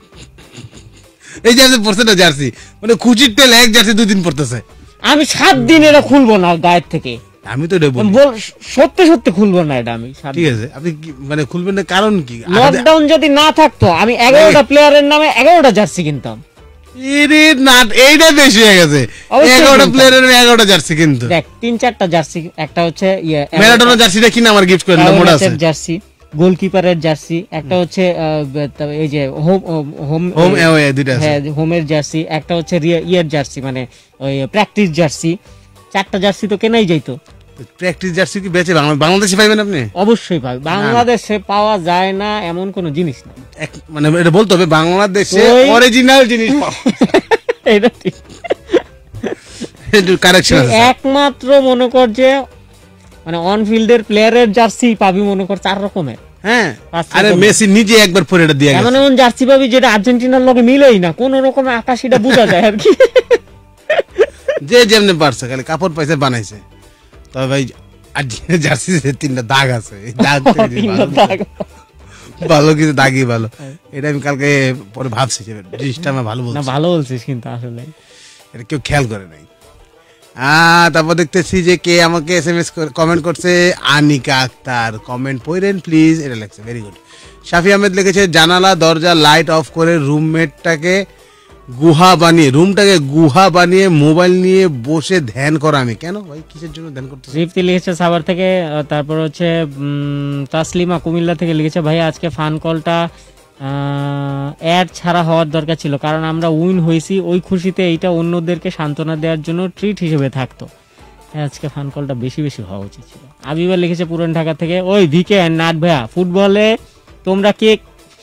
এই যে আপনি পড়ছেন না জার্সি, মানে খুশির তেল এক জার্সি দুই দিন পড়তেছে। আমি সাত দিন এটা খুলবো না গায়ের থেকে, আমি তো এটা বলি। বল- সত্যি সত্যি খুলবো না এটা আমি সাত ঠিক দিন। আছে, আপনি কি মানে খুলবেন না, কারণ কি? লকডাউন যদি না থাকতো আমি এগারোটা প্লেয়ারের নামে এগারোটা জার্সি কিনতাম। এরে না, এইটা বেশি হয়ে গেছে। অবশ্যই এগারোটা কিন্তু। প্লেয়ারের এগারোটা জার্সি কিন্তু। দেখ, তিন চারটা জার্সি, একটা হচ্ছে ইয়ে ম্যারাডোনা জার্সিটা কিনে আমার গিফট করেন না, মোটা আছে। এর জার্সি, গোলকিপারের জার্সি, একটা হচ্ছে আহ, ব- এই যে হোম হোম হোম অ্যাওয়ে দুইটা আছে। হ্যাঁ, হোমের জার্সি, একটা হচ্ছে রিয়া- ইয়ের জার্সি মানে ওই প্র্যাকটিস জার্সি। চারটা জার্সি তো কেনাই যাইতো। প্র্যাকটিস জার্সি কি বেচে বাংলা- বাংলাদেশে পাইবেন আপনি? অবশ্যই পাবে, বাংলাদেশে পাওয়া যায় না এমন কোন জিনিস না। এক- মানে এটা বলতে হবে বাংলাদেশে ওই- অরিজিনাল জিনিস পাওয়া এটা ঠিক। একটু কারেকশন আছে। একমাত্র মনে কর যে মানে অন ফিল্ডের প্লেয়ারের জার্সি পাবি মনে কর চার রকমের। হ্যাঁ, পাঁচ আরে রকমের। মেসি নিজে একবার পরে এটা দিয়ে এমন গেছে। এমন জার্সি পাবি যেটা আর্জেন্টিনার লগে মিলেই না, কোন রকমে আকাশিটা বোঝা যায় আর কি। যে যেমনি পারছে, খালি কাপড় পাইছে বানাইছে। তবে ভাই আর্জেন্টিনা জার্সি তিনটা দাগ আছে, এই দাগ থেকে যদি তিনটা ভালো- দাগ। ভালো কিছু দাগই ভালো। এটা আমি কালকে পরে ভাবছি যে জিনিসটা আমার ভালো না, বলছি, ভালো বলছিস কিন্তু আসলে। এটা কেউ খেয়াল করে নাই। আহ তারপর দেখতেছি যে কে আমাকে এস এম এস কমেন্ট করছে, আনিকা আক্তার, কমেন্ট পড়েন প্লিজ, এটা লেখছে ভেরি গুড। শাফি আহমেদ লিখেছে, জানালা দরজা লাইট অফ করে রুমমেটটাকে গুহা বানিয়ে রুমটাকে গুহা বানিয়ে মোবাইল নিয়ে বসে ধ্যান করা। আমি কেন ভাই, কিসের জন্য ধ্যান করতেছি? রিফতি লিখেছে সাভার থেকে, আহ, তারপর হচ্ছে উম, তাসলিমা কুমিল্লা থেকে লিখেছে, ভাই আজকে ফান কলটা অ্যাড ছাড়া হওয়ার দরকার ছিল, কারণ আমরা উইন হয়েছি, ওই খুশিতে এইটা অন্যদেরকে সান্ত্বনা দেওয়ার জন্য ট্রিট হিসেবে থাকতো। হ্যাঁ, আজকে ফান কলটা বেশি বেশি হওয়া উচিত ছিল। আবিবা লিখেছে পুরান ঢাকা থেকে, ওই ভিকে নাট ভাইয়া ফুটবলে তোমরা কে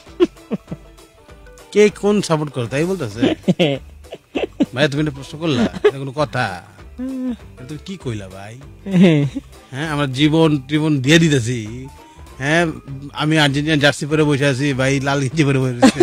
কে কোন সাপোর্ট করো তাই বলতেছে? ভাই তুমি একটা প্রশ্ন করলা, এটা কোনো কথা? এটা তুমি কি কইলা ভাই? হ্যাঁ, আমরা জীবন জীবন দিয়ে দিতেছি। হ্যাঁ, আমি আর্জেন্টিনা জার্সি পরে বসে আছি ভাই, লাল গেঞ্জি পরে বসে আছি।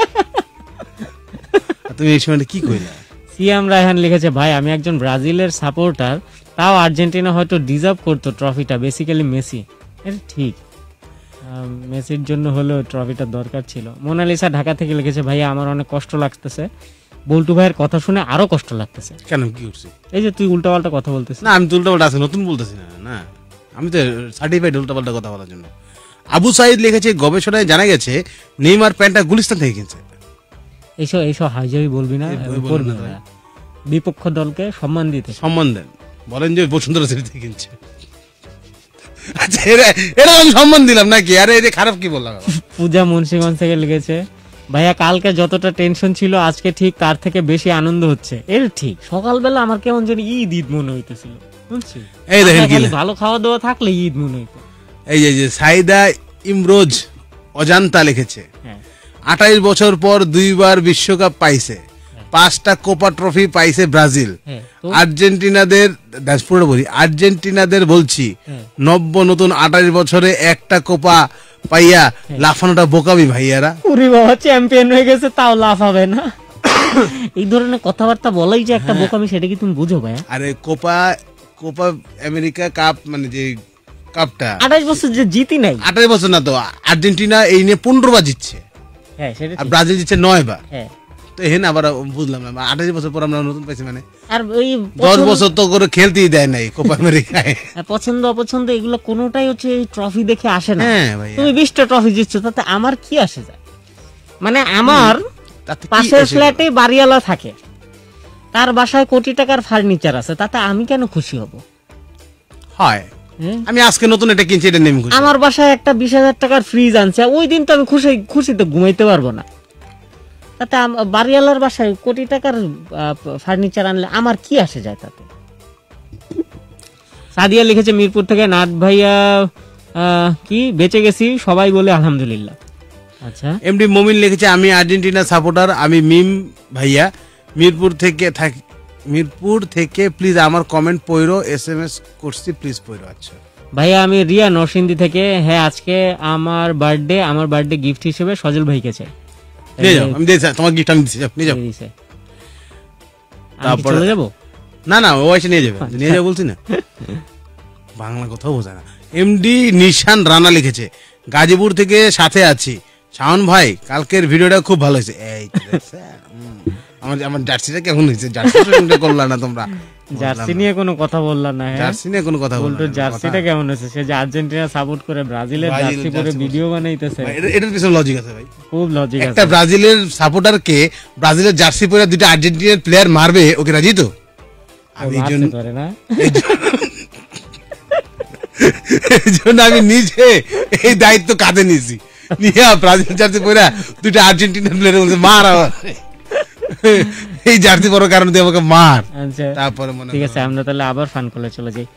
আর তুমি এই সময় কি কইলা? সিয়াম রায়হান লিখেছে, ভাই আমি একজন ব্রাজিলের সাপোর্টার, তাও আর্জেন্টিনা হয়তো ডিজার্ভ করতো ট্রফিটা, বেসিক্যালি মেসি। এটা ঠিক, আহ, মেসির জন্য হলেও ট্রফিটা দরকার ছিল। মোনালিসা ঢাকা থেকে লিখেছে, ভাইয়া আমার অনেক কষ্ট লাগতেছে, বল্টু ভাইয়ের কথা শুনে আরো কষ্ট লাগতেছে। কেন, কি করছি? এই যে তুই উল্টাপাল্টা কথা বলতেছিস। না, আমি তো উল্টাপাল্টা আছে, নতুন বলতেছি না। না, আমি তো সার্টিফাইড উল্টাপাল্টা কথা বলার জন্য। আবু সাইদ লিখেছে, গবেষণায় জানা গেছে নেইমার প্যান্টটা গুলিস্তান থেকে কিনছে। এইসব এইসব হাইজাবি বলবি না, এই বই বলবো করবি না না। ভাই। বিপক্ষ দলকে সম্মান দিতে। সম্মান দেন, বলেন যে বসুন্ধরা সিটি থেকে কিনছে। আচ্ছা, এরা এরা আমি সম্মান দিলাম নাকি? আরে এই যে খারাপ কি বললাম? পূজা মুন্সিগঞ্জ থেকে লিখেছে, ভাইয়া কালকে যতটা টেনশন ছিল আজকে ঠিক তার থেকে বেশি আনন্দ হচ্ছে। এর ঠিক, সকালবেলা আমার কেমন যেন ঈদ ঈদ মনে হইতেছিল, বুঝছিস? এই দেখেন কি খালি ভালো খাওয়া দাওয়া থাকলে ঈদ মনে হইতো। এই যে যে সাইদা ইমরোজ অজান্তা লিখেছে, হ্যাঁ, আঠাইশ বছর পর দুইবার বিশ্বকাপ পাইছে, পাঁচটা কোপা ট্রফি পাইছে ব্রাজিল। হ্যাঁ, তো আর্জেন্টিনাদের পুরো বলি, আর্জেন্টিনাদের বলছি, হ্যাঁ। নব্য নতুন আঠাইশ বছরে একটা কোপা পাইয়া লাফানোটা বোকামি ভাইয়ারা। পুরি বাবা চ্যাম্পিয়ন হয়ে গেছে তাও লাভ হবে না। এই ধরনের কথাবার্তা বলাই যে একটা বোকামি, সেটা কি তুমি বুঝো ভাইয়া? আরে কোপা কোপা আমেরিকা কাপ মানে যে কাপটা আঠাশ বছর যে জিতি নাই। আঠারো বছর না তো, আর্জেন্টিনা এই নিয়ে পনেরো বার জিতছে, হ্যাঁ সেটা আর ঠিক। ব্রাজিল জিতছে নয় বার। হ্যাঁ তো এখানে আবার বুঝলাম না, আঠাশ বছর পর আমরা নতুন পাইছি মানে আর ওই দশ পছন্দ- বছর তো করে খেলতেই দেয় নাই কোপা আমেরিকায়। হ্যাঁ, পছন্দ অপছন্দ এগুলো কোনোটাই হচ্ছে ট্রফি দেখে আসে না। হ্যাঁ ভাইয়া। তুমি বিশটা ট্রফি জিতছো, তাতে আমার কি আসে যায়? মানে আমার তাতে কি পাশের এসে ফ্ল্যাটে বাড়িওয়ালা থাকে, তার বাসায় কোটি টাকার ফার্নিচার আছে, তাতে আমি কেন খুশি হব? হয়? হ্যাঁ? আমি আজকে নতুন এটা কিনছি, এটা নেমে খুশি। আমার বাসায় একটা বিশ হাজার টাকার ফ্রিজ আনছে, ওই দিন তো আমি খুশি খুশিতে ঘুমাইতে পারবো না। তাতে আম- বাড়িওয়ালার বাসায় কোটি টাকার ফার্নিচার আনলে আমার কি আসে যায় তাতে? সাদিয়া লিখেছে মিরপুর থেকে, নাট ভাইয়া আহ, কি বেঁচে গেছি সবাই বলে আলহামদুলিল্লাহ। আচ্ছা এমডি মমিন লিখেছে আমি আর্জেন্টিনা সাপোর্টার, আমি মিম ভাইয়া মিরপুর থেকে থাকি, মিরপুর থেকে প্লিজ আমার কমেন্ট পড়ো, এসএমএস করছি প্লিজ পড়ো। আচ্ছা ভাইয়া আমি রিয়া নরসিংদী থেকে। হ্যাঁ আজকে আমার বার্থডে, আমার বার্থডে গিফট হিসেবে সজল ভাইকে চাই। নিয়ে যাও, আমি দিয়েছি তোমার গিফট, আমি দিচ্ছি, যাও, নিয়ে যাও। দিয়ে দিছে। আমি কি তারপরে- চলে যাবো? না না ও এসে নিয়ে যাবে, নিয়ে যাও বলছি না, বাংলা কথাও বোঝে না। এমডি নিশান রানা লিখেছে গাজীপুর থেকে সাথে আছি, শাওন ভাই কালকের ভিডিওটা খুব ভালো হয়েছে। এই তো দেখছেন? হুম। আমার আমার জার্সিটা কেমন হয়েছে? জার্সিটা করলা না তোমরা? জার্সি নিয়ে কোনো কথা বললাম না। হ্যাঁ জার্সি নিয়ে কোনো কথা বলবো উল্টো জার্সিটা কেমন হয়েছে? সে যে আর্জেন্টিনা সাপোর্ট করে ব্রাজিলের ব্রাজিল জার্সি পরে জার্সি ভিডিও বানাইতেছে, এটার পিছনে লজিক আছে ভাই। খুব লজিক একটা আছে। ব্রাজিলের সাপোর্টারকে ব্রাজিলের জার্সি পরে দুইটা আর্জেন্টিনার প্লেয়ার মারবে, ওকে রাজি তো? আমি এই জন্য মারতে পারে না। এই জন্য আমি নিজে এই দায়িত্ব কাঁধে নিয়েছি, নিয়ে ব্রাজিল জার্সি পরে দুইটা আর্জেন্টিনার প্লেয়ার বলছে মার আমার। এই জার্সি পরার কারণে তুই আমাকে মার। আচ্ছা তারপরে মনে ঠিক আছে, আমরা তাহলে আবার ফান করলে চলে যাই।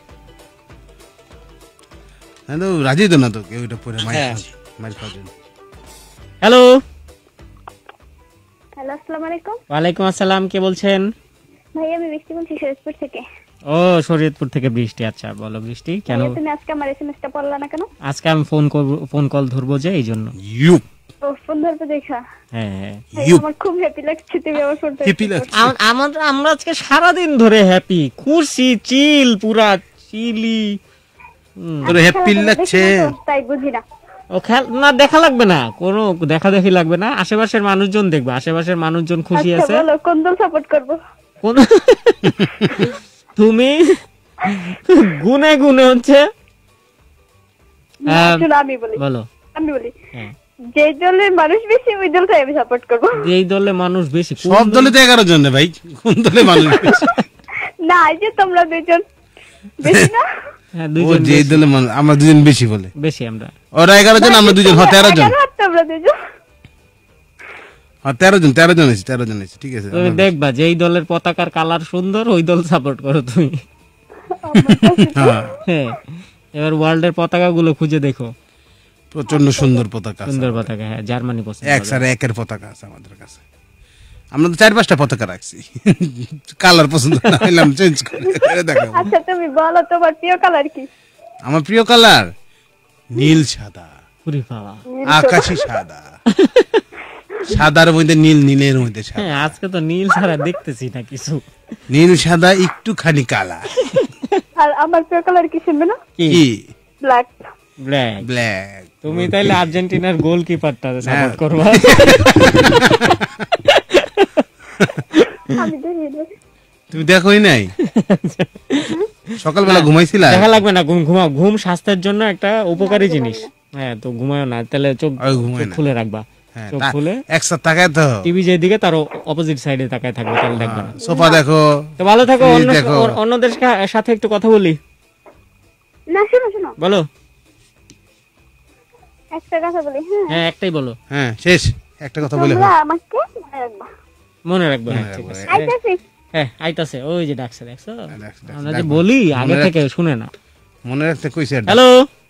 হ্যাঁ তো রাজি তো না তো কেউ এটা পরে মার হ্যাঁ। মার খাওয়ার জন্য। হ্যালো হ্যালো, আসসালামু আলাইকুম। ওয়ালাইকুম আসসালাম, কে বলছেন? ভাই আমি বৃষ্টি বলছি শরীয়তপুর থেকে। ও শরীয়তপুর থেকে বৃষ্টি। আচ্ছা বলো বৃষ্টি, কেন ভাইয়া, তুমি আজকে আমার এসএমএসটা পড়লা না কেন? আজকে আমি ফোন করব, ফোন কল ধরবো যে এই জন্য। ইউ ও ফোন ধরতে দেখা। হ্যাঁ হ্যাঁ ভাই, ইউ আমার খুব হ্যাপি লাগছে তুমি আমার ফোনটা হ্যাপি লাগছে। আম- আমাদের আমরা আজকে সারাদিন ধরে হ্যাপি, খুশি, চিল, পুরা চিলি। তোর হ্যাপি লাগছে? তাই বুঝি না। ও খেল না, দেখা লাগবে না, কোনো দেখা দেখি লাগবে না, আশেপাশের মানুষজন দেখবে, আশেপাশের মানুষজন খুশি আচ্ছা আছে। বলো কোন দল সাপোর্ট করব? কোন তুমি গুনে গুনে হচ্ছে। না, আহ, শোনো, আমি বলি বলো। আমি বলি হ্যাঁ। যে দলের মানুষ বেশি ওই দলটাই আমি সাপোর্ট করব। এই দলে মানুষ বেশি, কোন সব দল- দলে তো এগারো জন রে ভাই, কোন দলে মানুষ বেশি? না, এই যে তোমরা দুইজন বেশি না? হ্যাঁ ও দুইজন যে বেশি- দলে মানুষ, আমরা দুজন বেশি বলে, বেশি আমরা। ওরা এগারো জন আমরা দুজন, হ্যাঁ তেরো জন, এগারো আর তোমরা দুইজন। হ্যাঁ তেরো জন, তেরো জন আছে, তেরো জন আছে, ঠিক আছে। তুমি দেখবা যে এই দলের পতাকার কালার সুন্দর, ওই দল সাপোর্ট করো তুমি। হ্যাঁ হ্যাঁ এবার ওয়ার্ল্ডের পতাকা গুলো খুঁজে দেখো, প্রচন্ড সুন্দর পতাকা আছে। সুন্দর পতাকা। হ্যাঁ জার্মানি পছন্দ এক করে। স্যার একের পতাকা আছে আমাদের কাছে, আমরা তো চার পাঁচটা পতাকা রাখছি। কালার পছন্দ না হইলাম চেঞ্জ করে দেখাবো। আচ্ছা তুমি বলো তোমার প্রিয় কালার কি? আমার প্রিয় কালার নীল সাদা, ওরে বাবা। আকাশি সাদা, সাদার মধ্যে নীল, নীলের মধ্যে সাদা, হ্যাঁ আজকে তো নীল ছাড়া দেখতেছি না কিছু। নীল সাদা একটুখানি কালা। আর আমার প্রিয় কালার কি শুনবে না? কি? কি? ব্ল্যাক। ব্ল্যাক। ব্ল্যাক। তুমি তাইলে আর্জেন্টিনার গোলকিপারটা সাপোর্ট করবা। আমি দেখি না। তুমি দেখোই নাই? সকালবেলা ঘুমাইছিলা? দেখা লাগবে না, ঘুম ঘুমাও, ঘুম স্বাস্থ্যের জন্য একটা উপকারী জিনিস। হ্যাঁ তো ঘুমাও না, তাহলে চোখ ওই ঘুমাই চোখ না। খুলে রাখবা, হ্যাঁ, চোখ তা- খুলে একসাথে তাকায় তো, টিভি যেদিকে তার অপোজিট সাইডে তাকায় থাকবে, তাহলে দেখবে না। সোফা দেখো, তো ভালো থাকো, ফ্রিজ অন্য দেখো। অ- অন্যদের সা- সাথে একটু কথা বলি, না শোনো শোনো বলো। একটা কথা বলি। হ্যাঁ, হ্যাঁ একটাই বলো, হ্যাঁ শেষ একটা কথা বলে তোমরা আমাকে মনে রাখবা। মনে রাখবো। হ্যাঁ মনে ঠিক রাখবো, আছে। হ্যাঁ। আইতাছি। হ্যাঁ আইতাছে, ওই যে ডাকছে, দেখছো? ডাকছে, ডাকছে, আমরা যে ডাকবো। বলি মনে আগে রাখ- থেকে শুনে না। মনে রাখতে কইছে, হ্যালো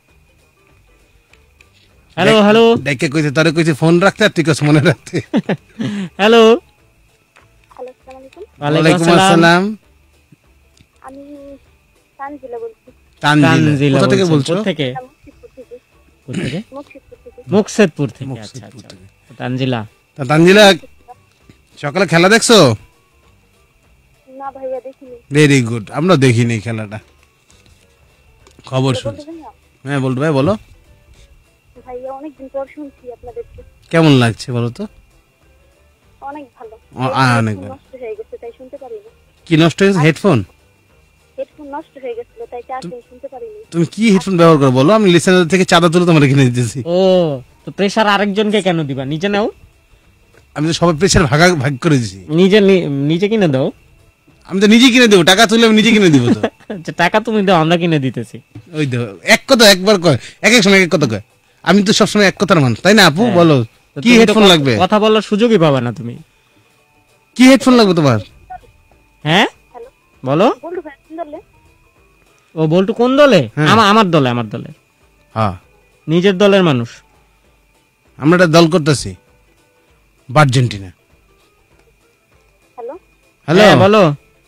হ্যালো হ্যালো ডেকে কইছে, তোরে কইছে ফোন রাখতে, আর তুই কইছ মনে রাখতে। হ্যালো। হ্যালো, আসসালামু আলাইকুম। ওয়ালাইকুম ওয়ালাইকুম আসসালাম। আমি তানজিলা বলছি। তানজিলা, তানজিলা কোথা থেকে বলছেন? বলছো? কোত্থেকে? মুকসিদপুর থেকে। কোত্থেকে? মুকসিদপুর থেকে। মুকসেদপুর থেকে। আচ্ছা মুকসেদপুর আচ্ছা। থেকে। তানজিলা, তা তানজিলা সকালে খেলা দেখছো? না ভাইয়া দেখিনি। ভেরি গুড, আমরা দেখিনি খেলাটা। খবর শুনছি। হ্যাঁ বলতো ভাই, বলো। ভাইয়া অনেকদিন পর শুনছি আপনাদেরকে। কেমন লাগছে বলো তো? অনেক ভালো। ও, আ, অনেক ভালো। নষ্ট হয়ে গেছে তাই শুনতে পারিনি। কি নষ্ট হয়েছে? হেডফোন? হেডফোন নষ্ট হয়ে গেছিল তাই চার্জিং শুনতে পারিনি। তুমি কি হেডফোন ব্যবহার করো বলো, আমি লিসেনার থেকে চাঁদা তুলে তোমার কিনে দিতেছি। ও তো প্রেসার আরেকজনকে কেন দিবা, নিজে নাও। আমি তো সবাই প্রেসার ভাগা ভাগ করে দিছি। নিজে নি- নিজে কিনে দাও। আমি তো নিজে কিনে দেবো, টাকা তুলে আমি নিজে কিনে দিব তো। আচ্ছা, টাকা তুমি দাও, আমরা কিনে দিতেছি। ওই দেখো, এক কথা একবার কয়, এক এক সময় এক এক কথা কয়। আমি তো সবসময় এক কথার মানুষ, তাই না আপু? হ্যাঁ। বলো তো কি তুমি তো হেডফোন ক- লাগবে? কথা বলার সুযোগই পাবে না তুমি। কি হেডফোন লাগবে তোমার? হ্যাঁ হ্যালো বলো। বলু ভাই শুনলে? ও বল্টু কোন দলে? হ্যাঁ। আমার আমার দলে, আমার দলে। হ্যাঁ, নিজের দলের মানুষ। আমরা একটা দল করতেছি, আর্জেন্টিনা। হ্যালো হ্যালো হ্যাঁ, বলো।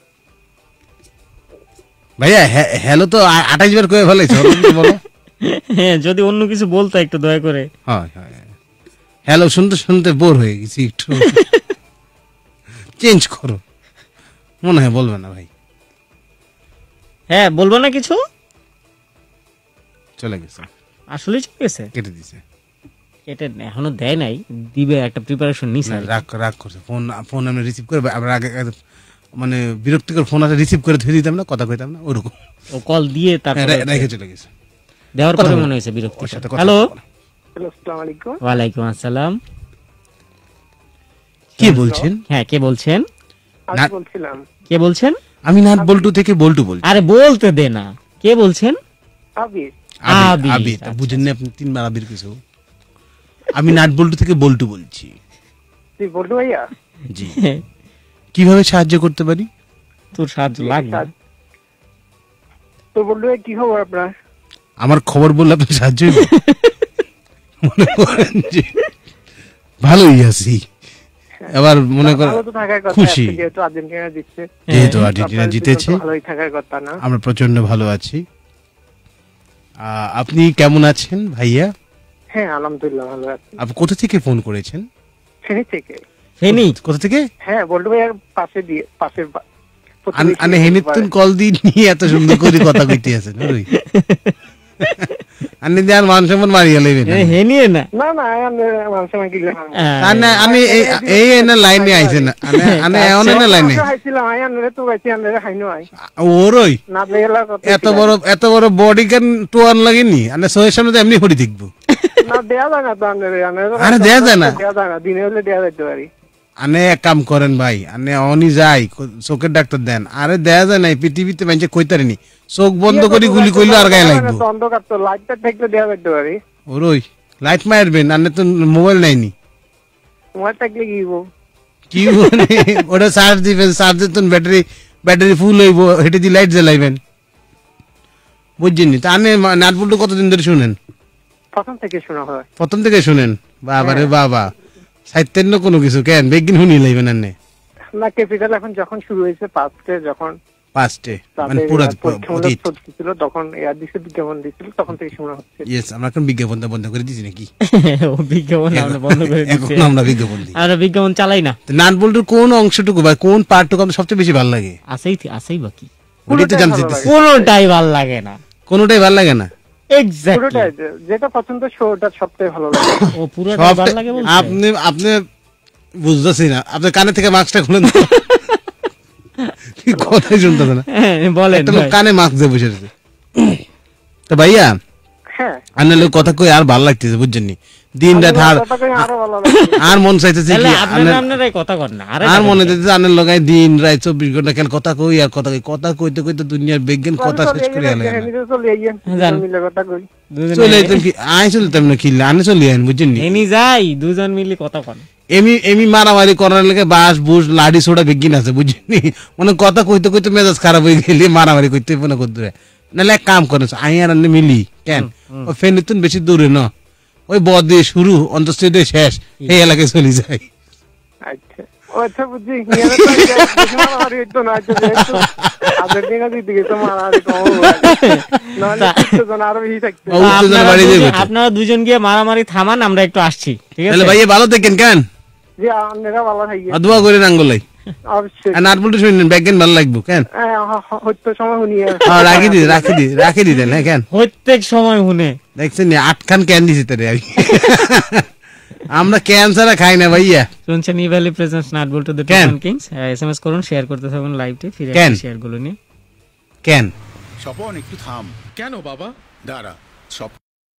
ভাইয়া, হ্যাঁ- হ্যালো তো আ- আঠাইশ বার কয়ে ফেলেছো, বলো। হ্যাঁ, যদি অন্য কিছু বলতো একটু দয়া করে। হয় হয়, হ্যালো শুনতে শুনতে বোর হয়ে গেছি, একটু চেঞ্জ করো। মনে হয় বলবে না ভাই, হ্যাঁ বলবো না কিছু। চলে গেছে, আসলে চলে গেছে, কেটে দিছে। এটা এখনো দেয় নাই, দিবে, একটা প্রিপারেশন নিছে। না, রাগ রাগ করছে। ফোন ফোন আমি রিসিভ করে, আমরা আগে আগে মানে বিরক্তিকর ফোন আছে, রিসিভ করে ধরে দিতাম না, কথা কইতাম না, ওরকম ও কল দিয়ে তারপর রেখে চলে গেছে। দেওয়ার কথা পরে বলো। মনে হয়েছে বিরক্ত। ওর সাথে কথা হ্যালো, বলো না। হ্যালো, আসসালামু আলাইকুম। ওয়ালাইকুম আসসালাম। কে বলছেন? হ্যাঁ, কে বলছেন? আমি না- বলছিলাম কে বলছেন? আমি নাট বল্টু থেকে বল্টু বলছি। আরে বলতে দে না, কে বলছেন? আবির। আবির, আবির, আবির, আচ্ছা, বুঝেন না আপনি তিনবার আবির কিছু। আমি নাট বল্টু থেকে বল্টু বলছি। তুই বলু ভাইয়া? জি, কিভাবে সাহায্য করতে পারি? তোর সাহায্য লাগবে না। তো বলু ভাই, কি খবর আপনার? আমার খবর বললে আপনি সাহায্য হইবে? মনে করেন যে ভালোই আছি, এবার মনে করেন ভালো তো থাকার কথা, খুশি। আজকে যেহেতু আর্জেন্টিনা জিতছে। যেহেতু আর্জেন্টিনা আপনার জিতেছে, তো ভালোই থাকার কথা না? আমরা প্রচন্ড ভালো আছি। আহ, আপনি কেমন আছেন ভাইয়া? হ্যাঁ আলহামদুলিল্লাহ ভালো আছি। আপনি কোথা থেকে ফোন করেছেন? ফেনী থেকে। ফেনি? কোথা থেকে? হ্যাঁ বলু ভাইয়ার পাশে দিয়ে, পাশের বা- প্রতিবেশী আনে বলতে হেনিতুন পারেন। কল দিয়ে নিয়ে এত সুন্দর করে কথা কইতে আছেন, ওই আনে দেয়ার মান সম্মান মারিয়া লইবেন। এ, হে নিয়ে না। না না আমি মানুষ আমাকে গিলে না। হ্যাঁ, আনে আমি এই এই এনে লাইনে আইছেন, আনে আনে এমন এনে লাইনে খাইছিলাম আই আনলে তো বাইছি আনলে খাইনো আই ওরই না দেলা কত এত বড় এত বড় বডি কেন টোয়ান লাগেনি, আনে সোয়ের সামনে তো এমনি হরি দেখবো। না দেয়া যায় না তো আনলে আনলে আরে দেয়া যায় না। দেয়া যায় না, দিনে হলে দেয়া যাইতে পারি। আনে এক কাম করেন ভাই, আনে অনি যাই চোখের ডাক্তার দেন। আরে দেয়া যায় না, পৃথিবীতে মানুষে কইতারেনি, চোখ বন্ধ করে গুলি করলে আর গায়ে লাগবো। অন্ধকার তো লাইটটা থাকলে দেয়া যাইতে পারি। ওরই লাইট মারবেন, আনে তো মোবাইল নাইনি। তোমার থাকলে কি হইব? কি মানে ওটা চার্জ দিবেন, চার্জের তো ব্যাটারি ব্যাটারি ফুল হইব, হেঁটে দিয়ে লাইট জ্বালাইবেন, বুঝছেন নি? তা আনে নাটবল্টু কতদিন ধরে শুনেন? প্রথম থেকে শোনা হয়। প্রথম থেকে শুনেন? বাবা রে বাবা, সাহিত্যের না কোনো কিছু কেন বেগিন শুনি লাইবেন আনে? না ক্যাপিটাল এখন যখন শুরু হয়েছে পাঁচটে, যখন পাঁচটে মানে তাদের পুরা পরীক্ষামূলক পরীক্ষা ছিল তখন এয়ার দিছে বিজ্ঞাপন দিছিল, তখন থেকে শোনা হচ্ছে। ইয়েস, আমরা এখন বিজ্ঞাপনটা বন্ধ করে দিছি নাকি? ও বিজ্ঞাপন আমরা বন্ধ করে দিচ্ছি। এখন আমরা বিজ্ঞাপন দিই। আমরা বিজ্ঞাপন চালাই না। নাটবল্টুর কোন অংশটুকু বা কোন পার্টটুকু আপনার সবচেয়ে বেশি ভালো লাগে? আছেই আছেই বাকি ওটাই তো পুরোটাই জানতে ভালো চাইতেছি। কোনোটাই ভাল লাগে না। কোনোটাই ভালো লাগে না? এক্স্যাক্টলি, পুরোটাই যে- যেটা পছন্দ শোটা সবটাই ভালো লাগে। ও পুরোটাই সব ভাল লাগে বলছে। আপনি আপনি বুঝতেছি না, আপনার কানে থেকে মাস্কটা খুলেন তো। কি কথাই শুনতেছে না, হ্যাঁ, বলেন একটা লোক ভাই। কানে মাস্ক দিয়ে বসে আছে। তো ভাইয়া হ্যাঁ আন্না লোক কথা কই আর ভালো লাগতেছে, বুঝছেন নি? দিন রাত আর কথা কই আরো ভালো লাগে। আর মন চাইতেছে তাহলে কি আপনারা আন্নার- আপনারাই কথা কর না। আরে আর মনে চাইতেছে আন্নার লগায় দিন রাত চব্বিশ ঘন্টা কেন কথা কই আর কথা কই, কথা কইতে কইতে দুনিয়ার বিজ্ঞান কথা শেষ করে আলে। চলে আইয়েন জান। মিলে কথা কই। দুজনে- চলে যেতাম কি আয় চলতাম না কিল্লা আনে চলে আইন, বুঝছেন নি? এনি যাই দুজন মিলে কথা কন। এমি এমি মারামারি করার লেগে বাস বুস লাড়ি ছোড়া বিজ্ঞান আছে, বুঝছেন নি? মানে কথা কইতে কইতে মেজাজ খারাপ হয়ে গেলে মারামারি করতে মনে করতে নাহলে এক কাম করেন আই আর আন্নে মিলি কেন ও ফেনিতুন বেশি দূরে ন, ওই ব দিয়ে শুরু অন্তস্থ দিয়ে শেষ এই এলাকায় চলে যায়। আচ্ছা ও আচ্ছা বুঝছি। নিয়ে তো দেখি মারামারি হইতো না, আচ্ছা যেহেতু আর্জেন্টিনা জিতে গেছে মারামারি কম হবে। নাহলে উত্তেজনা আরো বেশি থাকতো। ও, উত্তেজনা আপনারা বাড়িয়ে দুজন- দেবে তো। আপনারা দুজন গিয়ে মারামারি থামান, আমরা একটু আসছি, ঠিক তাহলে আছে? ভাইয়া ভালো থাকেন কেন? জি আপনারা ভালো থাকেন আর দোয়া করেন আঙ্গুলাই অবশ্যই আর নাট বলতে শুনেন ব্যাগেন ভালো লাগবে কেন হয়তো সময় শুনিয়ে হ্যাঁ রাখি দি রাখি দি রাখি দিতেন হ্যাঁ কেন প্রত্যেক সময় শুনে দেখছেন না আটখান ক্যান দিছি তারে আমি আমরা ক্যান ছাড়া খাই না ভাইয়া শুনছেন Evaly presents nut Boltu the কেন? টেন কিংস এসএমএস করুন শেয়ার করতে থাকুন লাইভটি ফিরে কেন? আসি শেয়ার গুলো নিয়ে ক্যান স্বপন একটু থাম কেন বাবা? দাঁড়া সব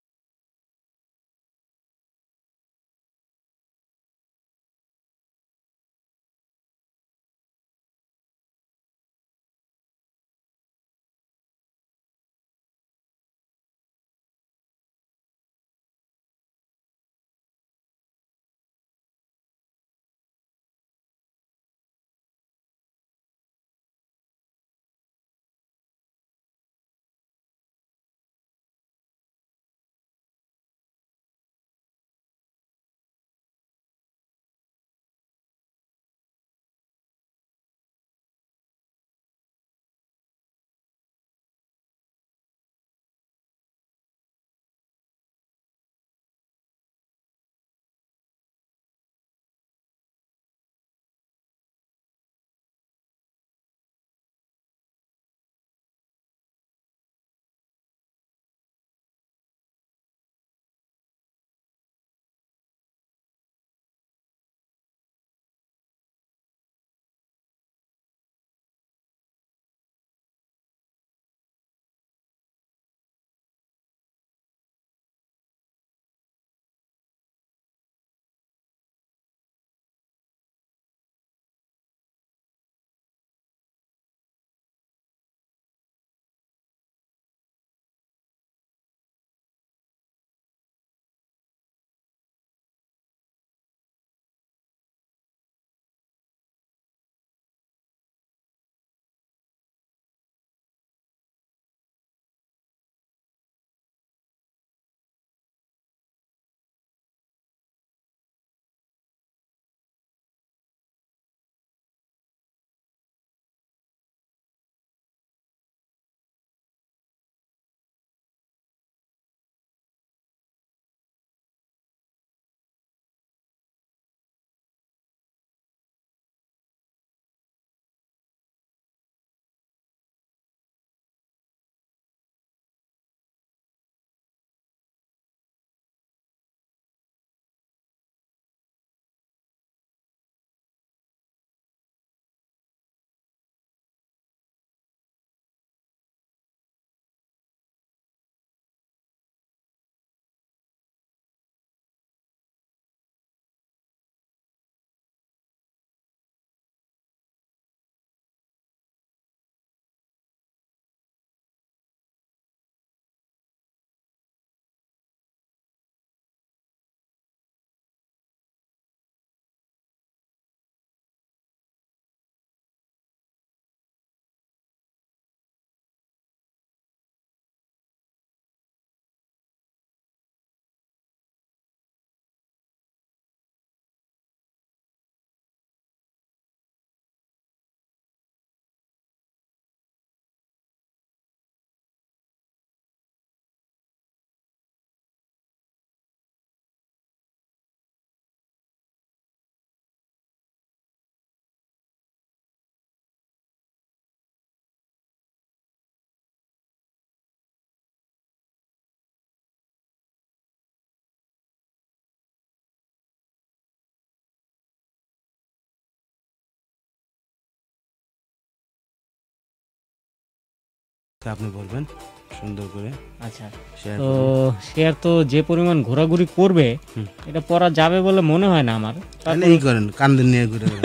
আপনি বলবেন সুন্দর করে আচ্ছা শেয়ার তো শেয়ার তো যে পরিমাণ ঘোরাঘুরি করবে এটা পড়া যাবে বলে মনে হয় না আমার তাহলে এই করেন কান্দে নিয়ে ঘুরে ঘুরে।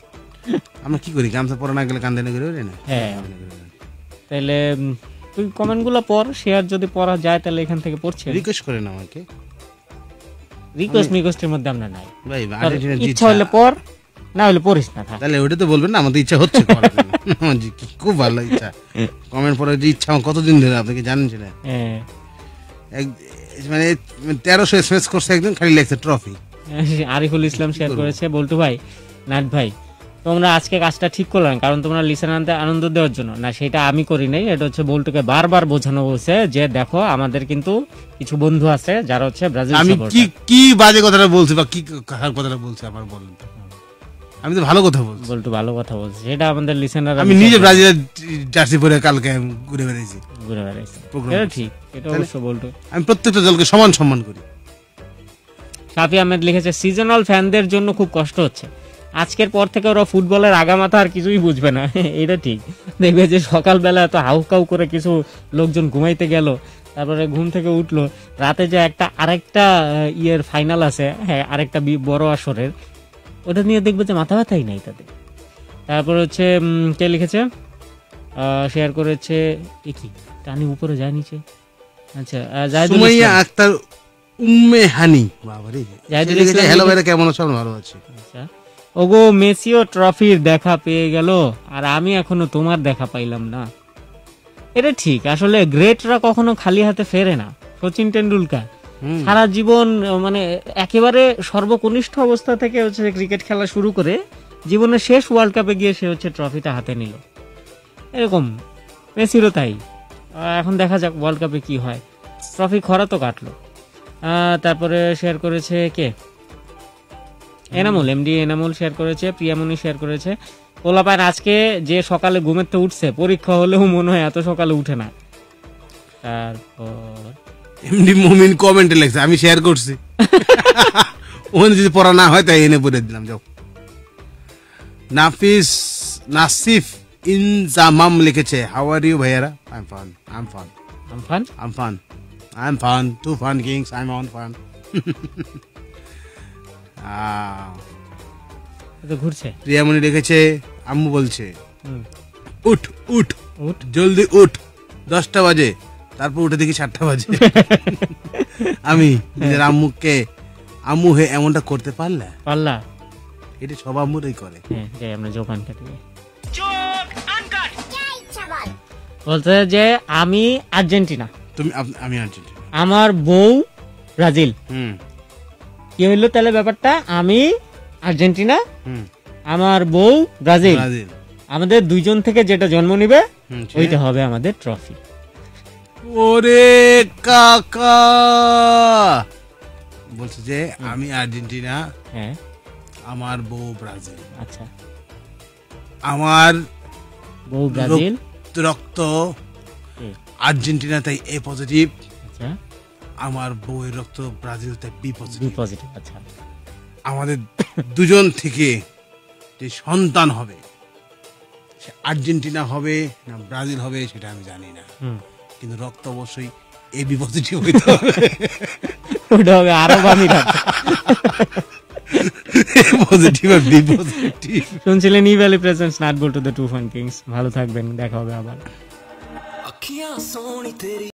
আমরা কি করি গামছা পরা না গেলে কান্দে নিয়ে ঘুরে ঘুরে না হ্যাঁ তাহলে উম, তুই কমেন্ট গুলো পড় শেয়ার যদি পড়া যায় তাহলে এখান থেকে পড়ছে রিকোয়েস্ট করেন আমাকে রিকোয়েস্ট মিকোয়েস্টের মধ্যে আমরা নাই ভাই তোর আর্জেন্টিনার ইচ্ছা হলে পড় না হলে পড়িস না থাক তাহলে ওটা তো বলবেন না আমাদের ইচ্ছা হচ্ছে করার জন্য। আমার জি, কি- খুব ভালো ইচ্ছা কমেন্ট পড়ার যে ইচ্ছা আমার কতদিন ধরে আপনি কি জানেন সেটা হ্যাঁ। এক- মানে তেরোশো এস এম এস করছে একদিন খালি লেখছে ট্রফি আরিফুল ইসলাম শেয়ার করবো? করেছে বল্টু ভাই নাট ভাই তোমরা আজকে কাজটা ঠিক করলে না, কারণ তোমরা লিসেনারদের আনন্দ দেওয়ার জন্য না, সেটা আমি করি নাই। এটা হচ্ছে বল্টুকে বারবার বোঝানো হয়েছে যে দেখো আমাদের কিন্তু কিছু বন্ধু আছে যারা হচ্ছে ব্রাজিল আমি supporter। কি কি বাজে কথাটা বলছি বা কি কার কথাটা বলছি আমার বলেন তো। আমি তো ভালো কথা বলছি। বল্টু ভালো কথা বলছে, সেটা আমাদের লিসেনার আমি নিজে ব্রাজিলের জার্সি পরে কালকে ঘুরে বেড়াইছি। ঘুরে বেড়াইছে, Program এটা করছে। ঠিক, এটা অবশ্য বল্টু। আমি প্রত্যেকটা দলকে সমান সম্মান করি। শাফি আহমেদ লিখেছে সিজনাল ফ্যানদের জন্য খুব কষ্ট হচ্ছে, আজকের পর থেকে ওরা ফুটবলের আগামাথা আর কিছুই বুঝবে না। এটা ঠিক, দেখবে যে সকালবেলা এত হাউকাউ করে কিছু লোকজন ঘুমাইতে গেল, তারপরে ঘুম থেকে উঠলো, রাতে যে একটা আরেকটা আহ, ইয়ের ফাইনাল আছে, হ্যাঁ আরেকটা বি- বড় আসরের, ওটা নিয়ে দেখবে যে মাথা ব্যথাই নাই তাদের। তারপর হচ্ছে উম, কে লিখেছে, শেয়ার করেছে, এ কি টানি উপরে যায় নিচে, আচ্ছা আহ, জাহিদুল সুমাইয়া ইসলাম। আক্তার উম্মে হানি, বাবারে জাহিদুল ইসলাম হ্যালো ভাইরা কেমন আছো? আমি ভালো আছি। আচ্ছা, ওগো মেসিও ট্রফির দেখা পেয়ে গেল আর আমি এখনো তোমার দেখা পাইলাম না। এটা ঠিক, আসলে গ্রেটরা কখনো খালি হাতে ফেরে না। সচিন টেন্ডুলকার সারা জীবন আহ, মানে একেবারে সর্বকনিষ্ঠ অবস্থা থেকে হচ্ছে ক্রিকেট খেলা শুরু করে জীবনের শেষ ওয়ার্ল্ড কাপে গিয়ে সে হচ্ছে ট্রফিটা হাতে নিল। এরকম মেসিরও তাই। আহ, এখন দেখা যাক ওয়ার্ল্ড কাপে কি হয়। ট্রফি খরা তো কাটলো। আহ, তারপরে শেয়ার করেছে কে, এনামুল, এমডি এনামুল শেয়ার করেছে, প্রিয়ামণি শেয়ার করেছে, পোলাপান আজকে যে সকালে ঘুমের তো উঠছে, পরীক্ষা হলেও মনে হয় এত সকালে উঠে না। তারপর এমডি মুমিন কমেন্টে লেখছে, আমি শেয়ার করছি। ওখানে যদি পড়া না হয় তাই এনে পড়ে দিলাম। যাও। নাফিস নাসিফ ইনজামাম লিখেছে, হাউ আর ইউ ভাইয়ারা? I am fun, I am fun, Amphan I am fun, I am fun, Tufan kings, I am on fun. তো ঘুরছে। প্রিয়ামণি লিখেছে, আম্মু বলছে হুম। উঠ উঠ উঠ। জলদি উঠ, দশটা বাজে। তারপর উঠে দেখি সাতটা বাজে। আমি নিজের আম্মুকে, আম্মু হে এমনটা করতে পারলে? পাল্লা, এটা সব আম্মুরাই করে। হ্যাঁ যাই আমরা জোপান কাটিয়ে বলতে যে আমি আর্জেন্টিনা, তুমি আপ- আমি আর্জেন্টিনা। আমার বউ ব্রাজিল। হুম কি হইলো তাহলে ব্যাপারটা? আমি আর্জেন্টিনা, হুম আমার বউ ব্রাজিল, ব্রাজিল। আমাদের দুইজন থেকে যেটা জন্ম নিবে হুম, সে- ওইটা হবে আমাদের ট্রফি। ওরে কাকা বলছে যে আমি আর্জেন্টিনা, হ্যাঁ আমার বউ ব্রাজিল। আচ্ছা, আমার বউ ব্রাজিল, রক্ত- রক্ত হুম। আর্জেন্টিনা তাই এ পজিটিভ, আচ্ছা আমার বউয়ের রক্ত ব্রাজিল তাই বি বি পজিটিভ। পজিটিভ। আচ্ছা, আমাদের দুজন থেকে যে সন্তান হবে সে আর্জেন্টিনা হবে না ব্রাজিল হবে সেটা আমি জানি না, হুম। কিন্তু রক্ত অবশ্যই এ বি পজিটিভ হইতে হবে। ওটা হবে আরব আমিরাত। পজিটিভ আর বি পজিটিভ। শুনছিলেন ই ভ্যালি প্রেজেন্টস নাট বল টু দ্য টু ফান কিংস। ভালো থাকবেন, দেখা হবে আবার।